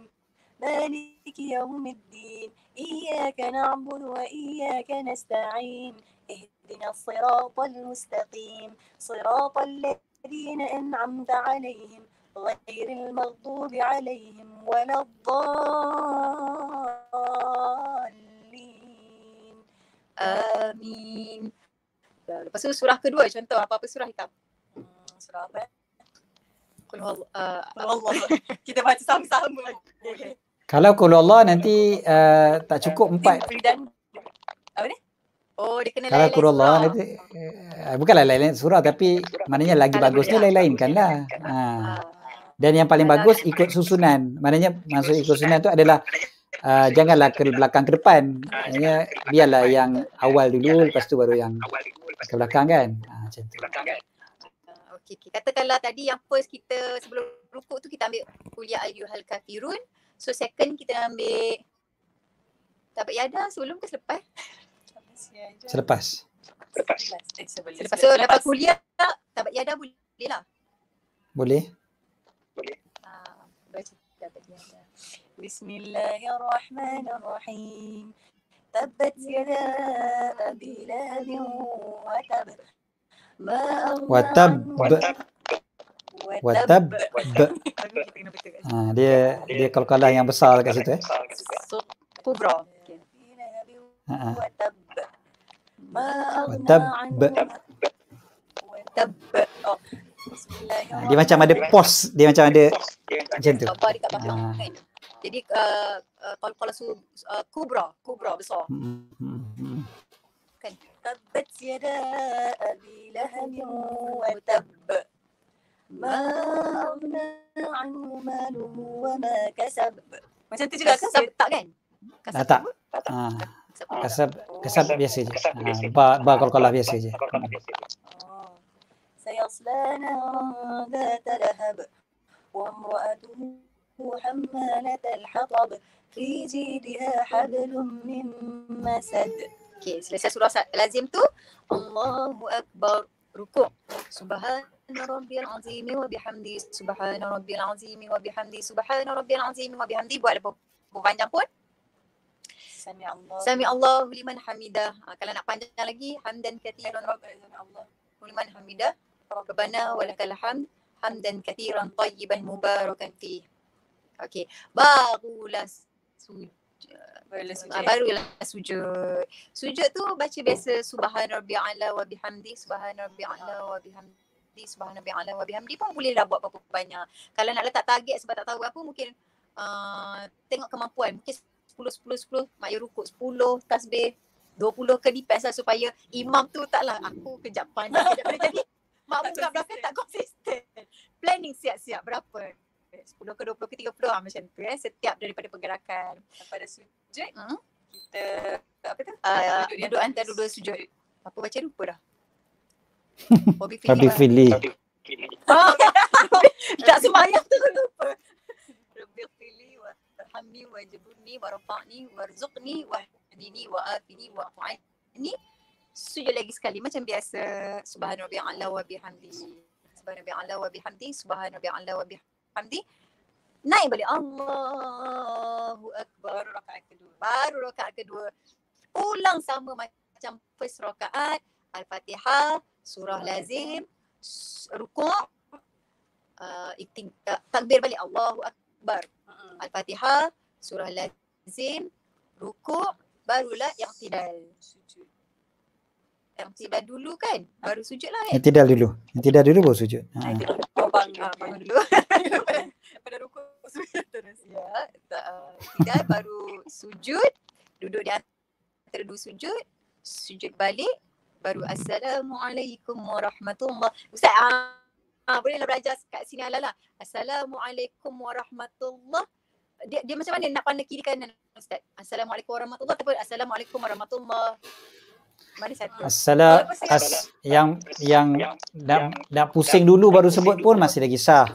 Maliki yaumiddin. Iyyaka na'budu wa iyyaka nasta'in. Ihdinas siratal mustaqim. Siratal ladzina an'amta 'alaihim. غير المغضوب عليهم ولا الضالين Amin. Lepas tu surah kedua, contoh apa-apa surah hitam. Hmm, surah apa? Qul huwallahu uh, Allah. Kita baca sama-sama. Boleh. Kalau qul Allah nanti uh, tak cukup empat. Dan apa ni? Oh, dia kena Kalau lain-lain qul Allah surah. nanti uh, bukanlah lain-lain surah tapi maknanya lagi Kalau bagusnya boleh, lain-lainkan lah. Ha. Ah. Dan yang paling bagus ikut susunan. Maknanya maksud ikut susunan tu adalah uh, janganlah ke belakang ke depan. Maknanya biarlah yang awal dulu lepas tu baru yang ke belakang kan. Ha, macam tu. Uh, Okey, okay. Katakanlah tadi yang first kita sebelum rukuk tu kita ambil kuliah ayyuhal kafirun. So second kita ambil tabat yada sebelum ke selepas? Selepas. Selepas tu dapat kuliah tabat yada boleh lah. Boleh? Ah, baca tabat yada. Bismillahirrahmanirrahim. Tabbat yada abi lahabin wa tab. Ma Watab. Watab. Ha, dia dia kalkalah yang besar kat situ eh. So, kubra. Okay. Ha, ha. Watab. Ma Watab. Watab. Oh. Ha, dia macam ada pos, dia macam ada macam tu. Sabar dekat belakang Ah. kan. Jadi uh, uh, kalau kalau su uh, kubra, kubra besar. Hmm, hmm, hmm. Kan? Tabbat yada abi lahabin wa tab. Ma aghna anhu maluhu wa ma kasab. Macam tu juga kasab tak kan? Ah, tak. Ha, kasab kasab biasa je. Ha, ba ba kalkalah biasa je. Oh. Sayasla naran dhata lahab wa imra'atuhu حمالة الحطب في جيدها حبل من مسد. Okey, selesai surah lazim tu Allahu Akbar, rukuk. Subhana rabbiyal azim wa bihamdi, subhana rabbiyal azim wa bihamdi, subhana rabbiyal azim wa bihamdi. Buat apa panjang pun. Sami Allah. Sami Allahu liman hamidah. Ha, kalau nak panjang lagi, hamdan kathiran Allah. liman hamidah. Rabbana walakal hamd, hamdan kathiran tayyiban mubarakan fih. Okey, barulah sujud. Barulah sujud. Ah, barulah sujud. Sujud tu baca biasa subhana rabbiyal a'la wa bihamdi, subhana rabbiyal a'la wa bihamdi, subhana rabbiyal a'la wa bihamdi pun boleh lah buat berapa banyak. Kalau nak letak target sebab tak tahu apa, mungkin uh, tengok kemampuan. Mungkin sepuluh, sepuluh, sepuluh, mak you rukuk sepuluh, tasbih dua puluh ke depends lah supaya imam tu taklah aku kejap pandang, kejap pandang. Jadi makmum kat belakang tak konsisten. Planning siap-siap berapa? sepuluh ke dua puluh ke tiga puluh lah macam tu eh. Setiap daripada pergerakan. Pada sujud, Hmm? kita apa tu? Uh, Duduk di duduk atas. antara dua sujud. Apa baca lupa dah. Bobby Rabbi Fili. Oh, tak sembahyang tu lupa. Rabbi fili wa hamni wa jibuni wa rafa'ni wa rzuqni wa hdini wa afini wa afu'ani. Sujud lagi sekali macam biasa. Subhana rabbiyal a'la wa bihamdi. Subhana rabbiyal a'la wa bihamdi. Subhana rabbiyal a'la wa bihamdi. Naik balik. Allahu Akbar. Baru rakaat kedua. Baru rakaat kedua. Ulang sama macam first rakaat. Al-Fatihah, surah lazim, rukuk, uh, ikting, uh, takbir balik Allahu Akbar. Uh-uh. Al-Fatihah, surah lazim, rukuk, barulah i'tidal. Sujud. I'tidal dulu kan, baru sujud lah kan. Yang tidak dulu. Yang tidak dulu baru sujud. Ha. Oh, bangun. Ah, bangun dulu. Pada rukuk sujud terus. Ya, uh, i'tidal baru sujud, duduk di antara dua sujud, sujud balik, baru Assalamualaikum warahmatullahi. Ustaz, ah, ah, bolehlah belajar kat sini ala-ala. Assalamualaikum warahmatullahi. Dia, dia macam mana nak pandang kiri kanan Ustaz? Assalamualaikum warahmatullahi ataupun Assalamualaikum warahmatullahi. Mana satu? Assalam as, yang yang nak, nak pusing dulu baru sebut pun masih lagi sah.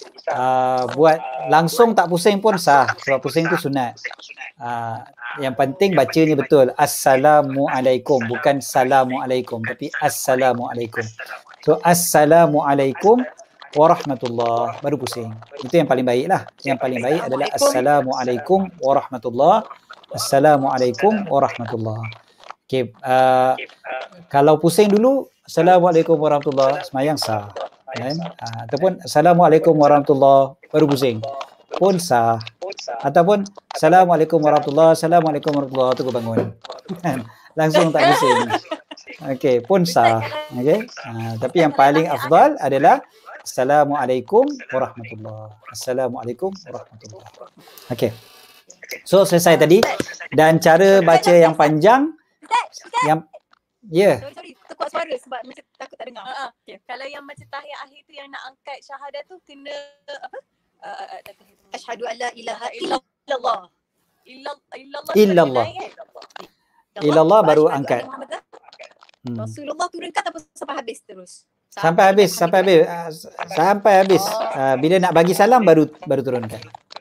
Uh, buat langsung tak pusing pun sah. Sebab pusing tu sunat. Uh, yang penting bacanya betul. Assalamualaikum, bukan Salamualaikum, tapi Assalamualaikum. So Assalamualaikum warahmatullahi, baru pusing. Itu yang paling baik lah. Yang paling baik adalah Assalamualaikum warahmatullahi. Assalamualaikum warahmatullahi. Okay, uh, kalau pusing dulu Assalamualaikum warahmatullahi, semayang sah kan? Uh, ataupun Assalamualaikum warahmatullahi baru pusing pun sah. Ataupun Assalamualaikum warahmatullahi, Assalamualaikum warahmatullahi tu bangun kan? Langsung tak pusing. Okey, pun sah. Okey. Uh, tapi yang paling afdal adalah Assalamualaikum warahmatullahi. Assalamualaikum warahmatullahi. Okey. So selesai tadi, dan cara baca yang panjang yang ya. Yeah. Sorry, sorry. Terkuat suara sebab macam takut tak dengar. Uh-huh. Okay. Kalau yang macam tahiyat akhir tu yang nak angkat syahadah tu kena apa? Uh, uh, uh, Asyhadu an la ilaha illallah. Illallah. Illallah. Illallah. Illallah baru angkat. Hmm. Rasulullah turunkan ataupun sampai habis terus? Sampai habis, sampai habis. Uh, sampai habis. Uh, bila nak bagi salam baru baru turunkan.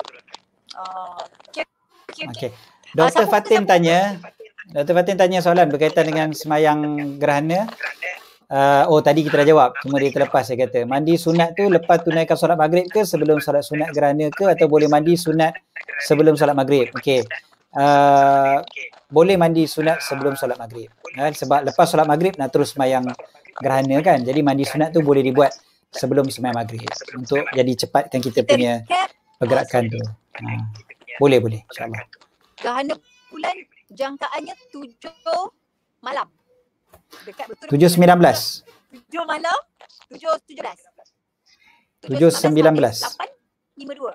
Oh. Okay. Okay. Okey. Doktor Fatin tanya, Doktor Fatin tanya soalan berkaitan dengan semayang gerhana. Uh, oh tadi kita dah jawab, cuma dia terlepas saya kata. Mandi sunat tu lepas tunaikan solat maghrib ke sebelum solat sunat gerhana ke, atau boleh mandi sunat sebelum solat maghrib? Okey. Uh, boleh mandi sunat sebelum solat maghrib. Kan? Sebab lepas solat maghrib nak terus semayang gerhana kan. Jadi mandi sunat tu boleh dibuat sebelum semayang maghrib untuk jadi cepatkan kita punya pergerakan tu. Ha. Boleh boleh insya-Allah. Gerhana bulan jangkaannya tujuh malam. Dekat betul. tujuh sembilan belas. tujuh malam, tujuh tujuh belas. tujuh sembilan belas. lapan lima dua.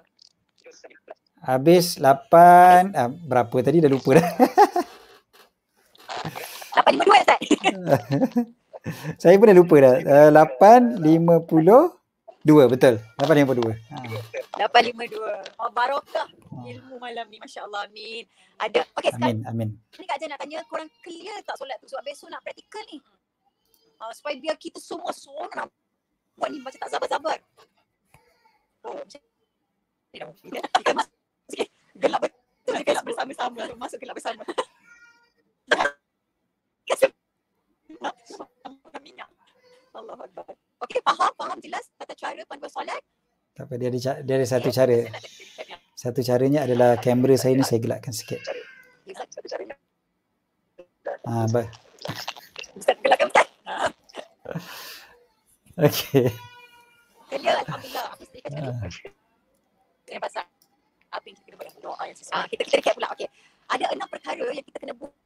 Habis lapan, ah, berapa tadi dah lupa dah. lapan lima dua ya Ustaz? Saya pun dah lupa dah. Uh, lapan lima puluh dua, betul. lapan lima puluh dua. Ha. lapan lima dua. Oh, barakah ilmu malam ni, masya-Allah. Amin. Ada. Okey, sekarang Amin, amin. ni Kak Jan nak tanya, korang clear tak solat tu? Sebab besok nak praktikal ni. Uh, supaya biar kita semua seorang buat ni macam tak sabar-sabar. Oh, macam ni dah. Kita masuk sikit. Gelap betul. Gelap bersama-sama. Masuk gelap bersama. Kasih. Minyak. Allahu Akbar. Okey, faham, faham. jelas tata cara panduan solat. Tak apa, dia ada, ca- dia ada satu Okey, cara. saya nak ceritakan yang Satu caranya adalah kamera saya ni saya gelapkan sikit. satu caranya. Ah, ba- Ustaz gelakkan Ustaz. Ha. Okey. Kena alhamdulillah aku sedih sekali. Ah, Yang pasal apa yang kita kena buat yang doa yang sesuai. Ah, kita kita recap pula. Okey. Ada enam perkara yang kita kena buat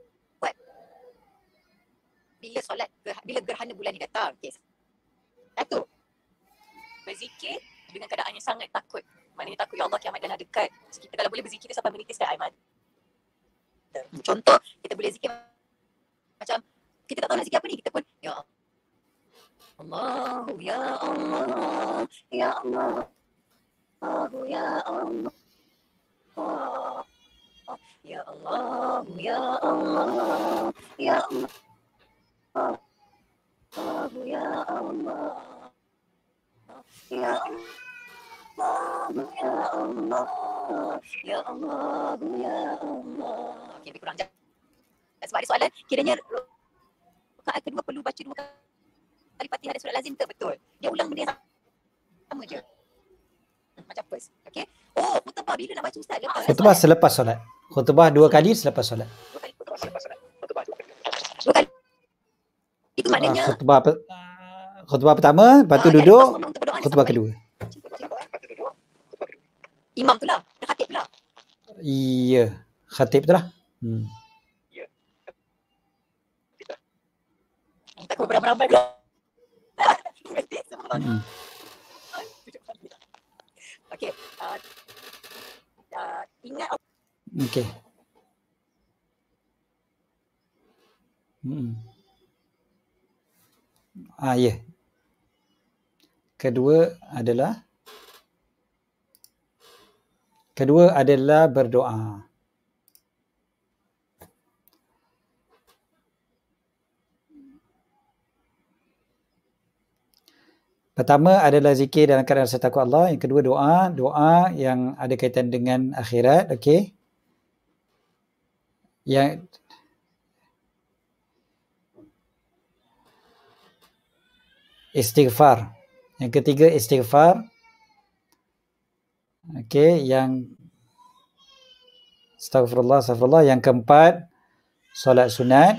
bila solat ger- bila gerhana bulan ni datang. Okey. Satu, berzikir dengan keadaan yang sangat takut. Maknanya takut ya Allah kiamat dah dekat. So, kita kalau boleh berzikir sampai menitiskan air mata. Contoh, kita boleh zikir macam kita tak tahu nak zikir apa ni, kita pun ya Allah, ya Allah, ya Allah, ya Allah, ya Allah, ya Allah, ya Allah, ya Allah, ya Allah, ya Allah, ya Allah, ya Allah. Okey, lebih kurang jam. Sebab ada soalan, kiranya rakaat kedua perlu baca dua kali Fatihah dan surat lazim ke? Betul. Dia ulang benda yang sama je. Hmm, macam first. Okey. Oh, khutbah bila nak baca Ustaz? Lepas khutbah solat. selepas solat. Khutbah dua kali selepas solat. Dua kali khutbah selepas solat. Khutbah dua kali. Dua kali. Itu Ah, maknanya khutbah pe- khutbah pertama, lepas tu ah, yang duduk, lepas memang untuk berdoa ni khutbah sampai. kedua. Imam tu lah. Khatib lah. Iya, khatib tu lah. Hmm. Tak kau beramai-ramai ke? Hmm. Okey. Uh, uh, ingat Okey. Hmm. Ah, ya. Kedua adalah Kedua adalah berdoa. Pertama adalah zikir dalam keadaan rasa takut Allah. Yang kedua doa. Doa yang ada kaitan dengan akhirat. Okey. Yang istighfar. Yang ketiga istighfar. Okey, yang astagfirullah, astagfirullah. Yang keempat solat sunat.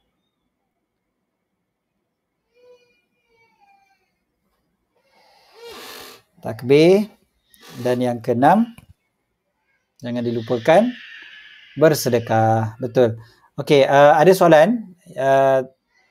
Takbir. Dan yang keenam, jangan dilupakan bersedekah. Betul. Okey, uh, ada soalan. Uh,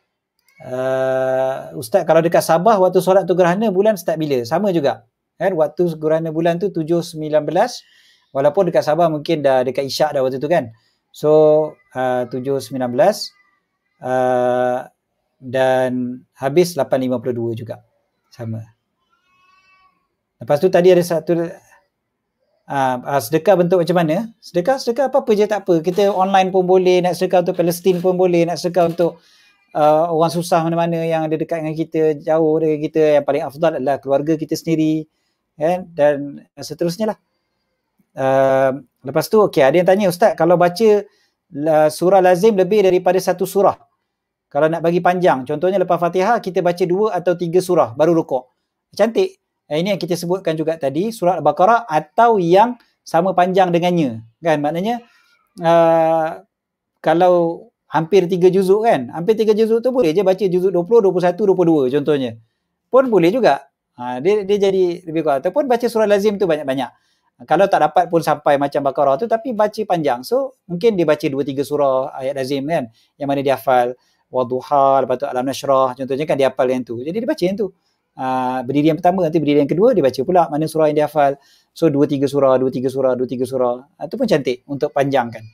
uh, Ustaz, kalau dekat Sabah waktu solat tu gerhana bulan start bila? Sama juga. Kan waktu gerhana bulan tu tujuh sembilan belas, walaupun dekat Sabah mungkin dah dekat isyak dah waktu tu kan. So uh, tujuh sembilan belas uh, dan habis lapan lima puluh dua juga. Sama. Lepas tu tadi ada satu uh, uh, sedekah bentuk macam mana? Sedekah sedekah apa-apa je tak apa. Kita online pun boleh, nak sedekah untuk Palestin pun boleh, nak sedekah untuk uh, orang susah mana-mana yang ada dekat dengan kita, jauh dengan kita. Yang paling afdal adalah keluarga kita sendiri. Kan? Dan seterusnya lah. Uh, lepas tu, okay, ada yang tanya, Ustaz, kalau baca uh, surah lazim lebih daripada satu surah, kalau nak bagi panjang, contohnya lepas Fatihah, kita baca dua atau tiga surah, baru rukuk. Cantik. Eh, ini yang kita sebutkan juga tadi, surah Al-Baqarah atau yang sama panjang dengannya. Kan? Maknanya, uh, kalau hampir tiga juzuk kan, hampir tiga juzuk tu boleh je baca juzuk dua puluh, dua puluh satu, dua puluh dua contohnya. Pun boleh juga. Ha, dia, dia jadi lebih kurang. Ataupun baca surah lazim tu banyak-banyak. Kalau tak dapat pun sampai macam Baqarah tu, tapi baca panjang. So, mungkin dia baca dua tiga surah ayat lazim kan, yang mana dia hafal. Wadduha, lepas tu Alam Nashrah, contohnya kan dia hafal yang tu. Jadi dia baca yang tu. Uh, berdiri yang pertama, nanti berdiri yang kedua, dia baca pula mana surah yang dia hafal. So, dua tiga surah, dua tiga surah, dua tiga surah. Itu pun cantik untuk panjangkan.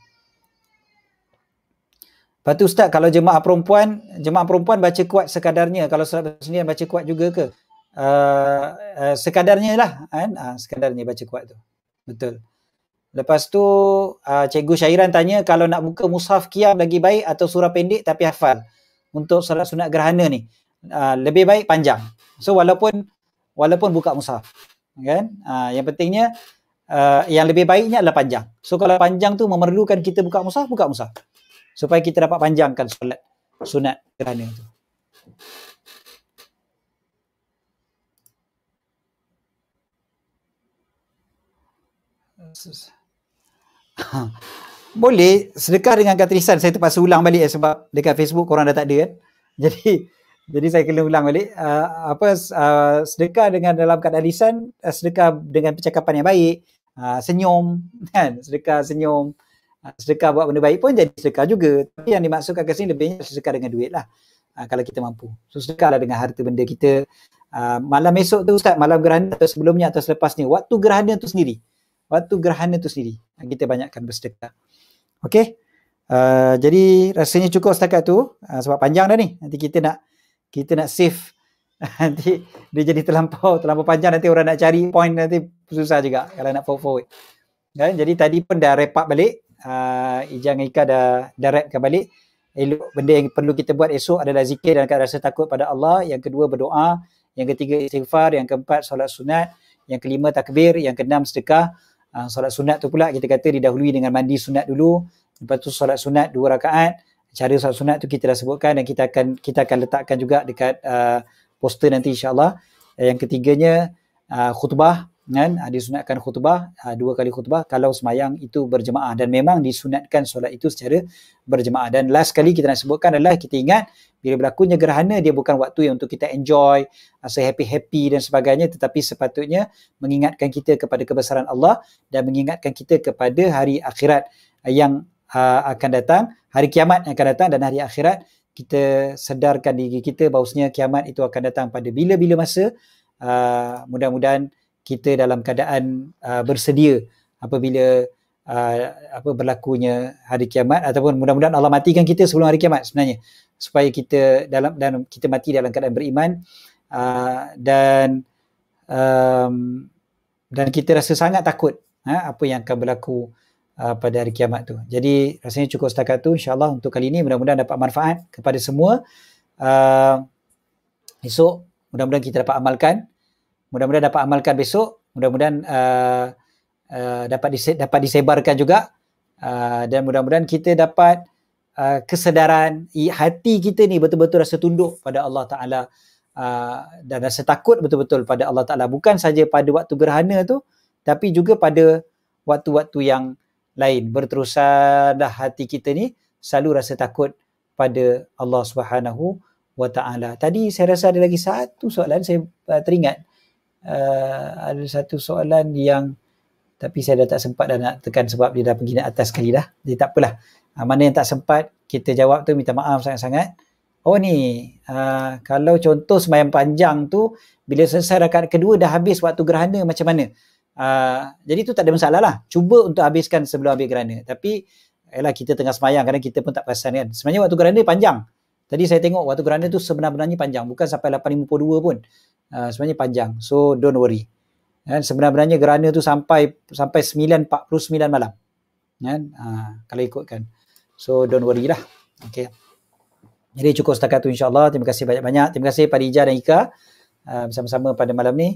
Lepas tu Ustaz, kalau jemaah perempuan, jemaah perempuan baca kuat sekadarnya. Kalau solat sendirian baca kuat juga ke? Uh, uh, sekadarnya lah. Kan? Uh, sekadarnya baca kuat tu. Betul. Lepas tu, uh, Cikgu Syairan tanya, kalau nak buka mushaf qiyam lagi baik atau surah pendek tapi hafal? Untuk solat sunat gerhana ni. Uh, lebih baik panjang. So, walaupun walaupun buka mushaf. Kan? Uh, yang pentingnya, uh, yang lebih baiknya adalah panjang. So, kalau panjang tu memerlukan kita buka mushaf, buka mushaf. Supaya kita dapat panjangkan solat sunat gerhana tu. Boleh sedekah dengan kata lisan. Saya terpaksa ulang balik eh, sebab dekat Facebook korang dah tak ada kan. Jadi jadi saya kena ulang balik. Uh, apa uh, sedekah dengan dalam keadaan lisan, uh, sedekah dengan percakapan yang baik, uh, senyum kan, sedekah senyum, uh, sedekah buat benda baik pun jadi sedekah juga. Tapi yang dimaksudkan kat sini lebihnya sedekah dengan duit lah. Uh, kalau kita mampu. So sedekahlah dengan harta benda kita. Uh, malam esok tu Ustaz, malam gerhana atau sebelumnya atau selepas ni, waktu gerhana tu sendiri. Waktu gerhana tu sendiri kita banyakkan bersedekah. Okey. Uh, jadi rasanya cukup setakat tu uh, sebab panjang dah ni. Nanti kita nak kita nak save nanti dia jadi terlampau terlampau panjang, nanti orang nak cari point nanti susah juga kalau nak forward forward. Kan? Jadi tadi pun dah wrap up balik. Uh, Ijang Ika dah dah wrapkan balik. Elok benda yang perlu kita buat esok adalah zikir dan rasa takut pada Allah. Yang kedua berdoa. Yang ketiga istighfar. Yang keempat solat sunat. Yang kelima takbir. Yang keenam sedekah. Uh, solat sunat tu pula kita kata didahului dengan mandi sunat dulu. Lepas tu solat sunat dua rakaat. Cara solat sunat tu kita dah sebutkan dan kita akan kita akan letakkan juga dekat uh, poster nanti insya-Allah. Yang ketiganya uh, khutbah kan, uh, disunatkan khutbah uh, dua kali khutbah kalau semayang itu berjemaah, dan memang disunatkan solat itu secara berjemaah. Dan last kali kita nak sebutkan adalah kita ingat bila berlakunya gerhana dia bukan waktu yang untuk kita enjoy, rasa happy-happy dan sebagainya, tetapi sepatutnya mengingatkan kita kepada kebesaran Allah dan mengingatkan kita kepada hari akhirat yang uh, akan datang, hari kiamat yang akan datang, dan hari akhirat kita sedarkan diri kita bahawasanya kiamat itu akan datang pada bila-bila masa. Uh, mudah-mudahan kita dalam keadaan uh, bersedia apabila uh, apa berlakunya hari kiamat, ataupun mudah-mudahan Allah matikan kita sebelum hari kiamat sebenarnya, supaya kita dalam dan kita mati dalam keadaan beriman, uh, dan um, dan kita rasa sangat takut ha, apa yang akan berlaku uh, pada hari kiamat tu. Jadi rasanya cukup setakat tu insya-Allah untuk kali ini. Mudah-mudahan dapat manfaat kepada semua. Uh, esok mudah-mudahan kita dapat amalkan. Mudah-mudahan dapat amalkan besok. Mudah-mudahan uh, uh, dapat dise- dapat disebarkan juga. Uh, dan mudah-mudahan kita dapat uh, kesedaran hati kita ni betul-betul rasa tunduk pada Allah Ta'ala, uh, dan rasa takut betul-betul pada Allah Ta'ala. Bukan saja pada waktu gerhana tu, tapi juga pada waktu-waktu yang lain. Berterusanlah hati kita ni selalu rasa takut pada Allah Subhanahu wa Ta'ala. Tadi saya rasa ada lagi satu soalan saya uh, teringat. Uh, ada satu soalan yang tapi saya dah tak sempat dah nak tekan sebab dia dah pergi naik atas sekali dah. Jadi tak apalah. Uh, mana yang tak sempat kita jawab tu minta maaf sangat-sangat. Oh ni, uh, kalau contoh sembahyang panjang tu bila selesai rakaat kedua dah habis waktu gerhana macam mana? Uh, jadi tu tak ada masalah lah. Cuba untuk habiskan sebelum habis gerhana. Tapi yalah, kita tengah sembahyang kadang kita pun tak perasan kan. Sebenarnya waktu gerhana panjang. Tadi saya tengok waktu gerhana tu sebenar-benarnya panjang. Bukan sampai lapan lima puluh dua pun. Uh, sebenarnya panjang. So don't worry. Kan? Sebenar-benarnya gerhana tu sampai sampai sembilan empat puluh sembilan malam. Kan? Uh, kalau ikutkan. So don't worry lah. Okay. Jadi cukup setakat tu insya-Allah. Terima kasih banyak-banyak. Terima kasih pada Ija dan Ika uh, bersama-sama pada malam ni.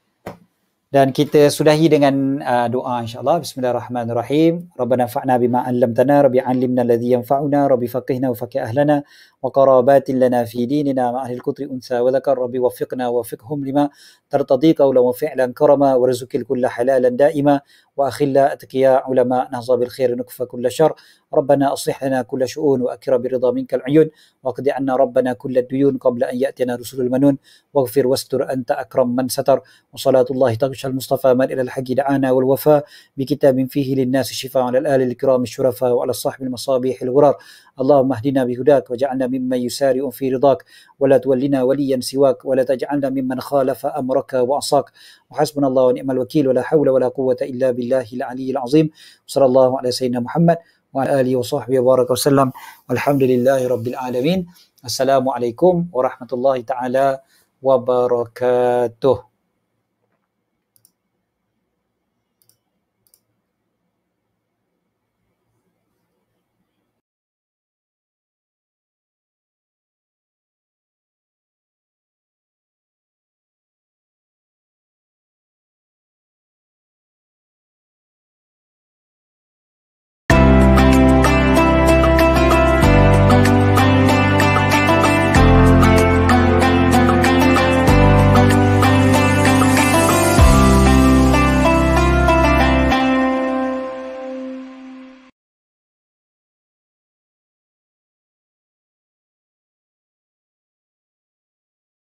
Dan kita sudahi dengan uh, doa insya-Allah. Bismillahirrahmanirrahim. Rabbana fa'na bima 'allamtana, rabbi 'allimna alladhi yanfa'una, rabbi faqihna wa faqih ahlana wa qarabatin lana fi dinina ma ahli al-qutri unsa wa dhakar, rabbi waffiqna wa waffiqhum lima tartadi qawlan wa fi'lan karama warzuqil kulla halalan daima wa akhilla atqiya ulama nahza bil khair nukfa kulla syarr. ربنا أصلح لنا كل شؤون وأكرم برضا منك العيون واقض عنا ربنا كل الديون قبل أن يأتينا رسول المنون واغفر واستر أنت أكرم من ستر وصلاة الله تغشى المصطفى من إلى الحق دعانا والوفاء بكتاب فيه للناس الشفاء على الآل الكرام الشرفاء وعلى الصحب المصابيح الغرار. اللهم اهدنا بهداك وجعلنا ممن يسارع في رضاك ولا تولنا وليا سواك ولا تجعلنا ممن خالف أمرك وعصاك وحسبنا الله ونعم الوكيل ولا حول ولا قوة إلا بالله العلي العظيم. وصلى الله على سيدنا محمد وعلى آله وصحبه وبارك وسلم والحمد لله رب العالمين. السلام عليكم ورحمة الله تعالى وبركاته.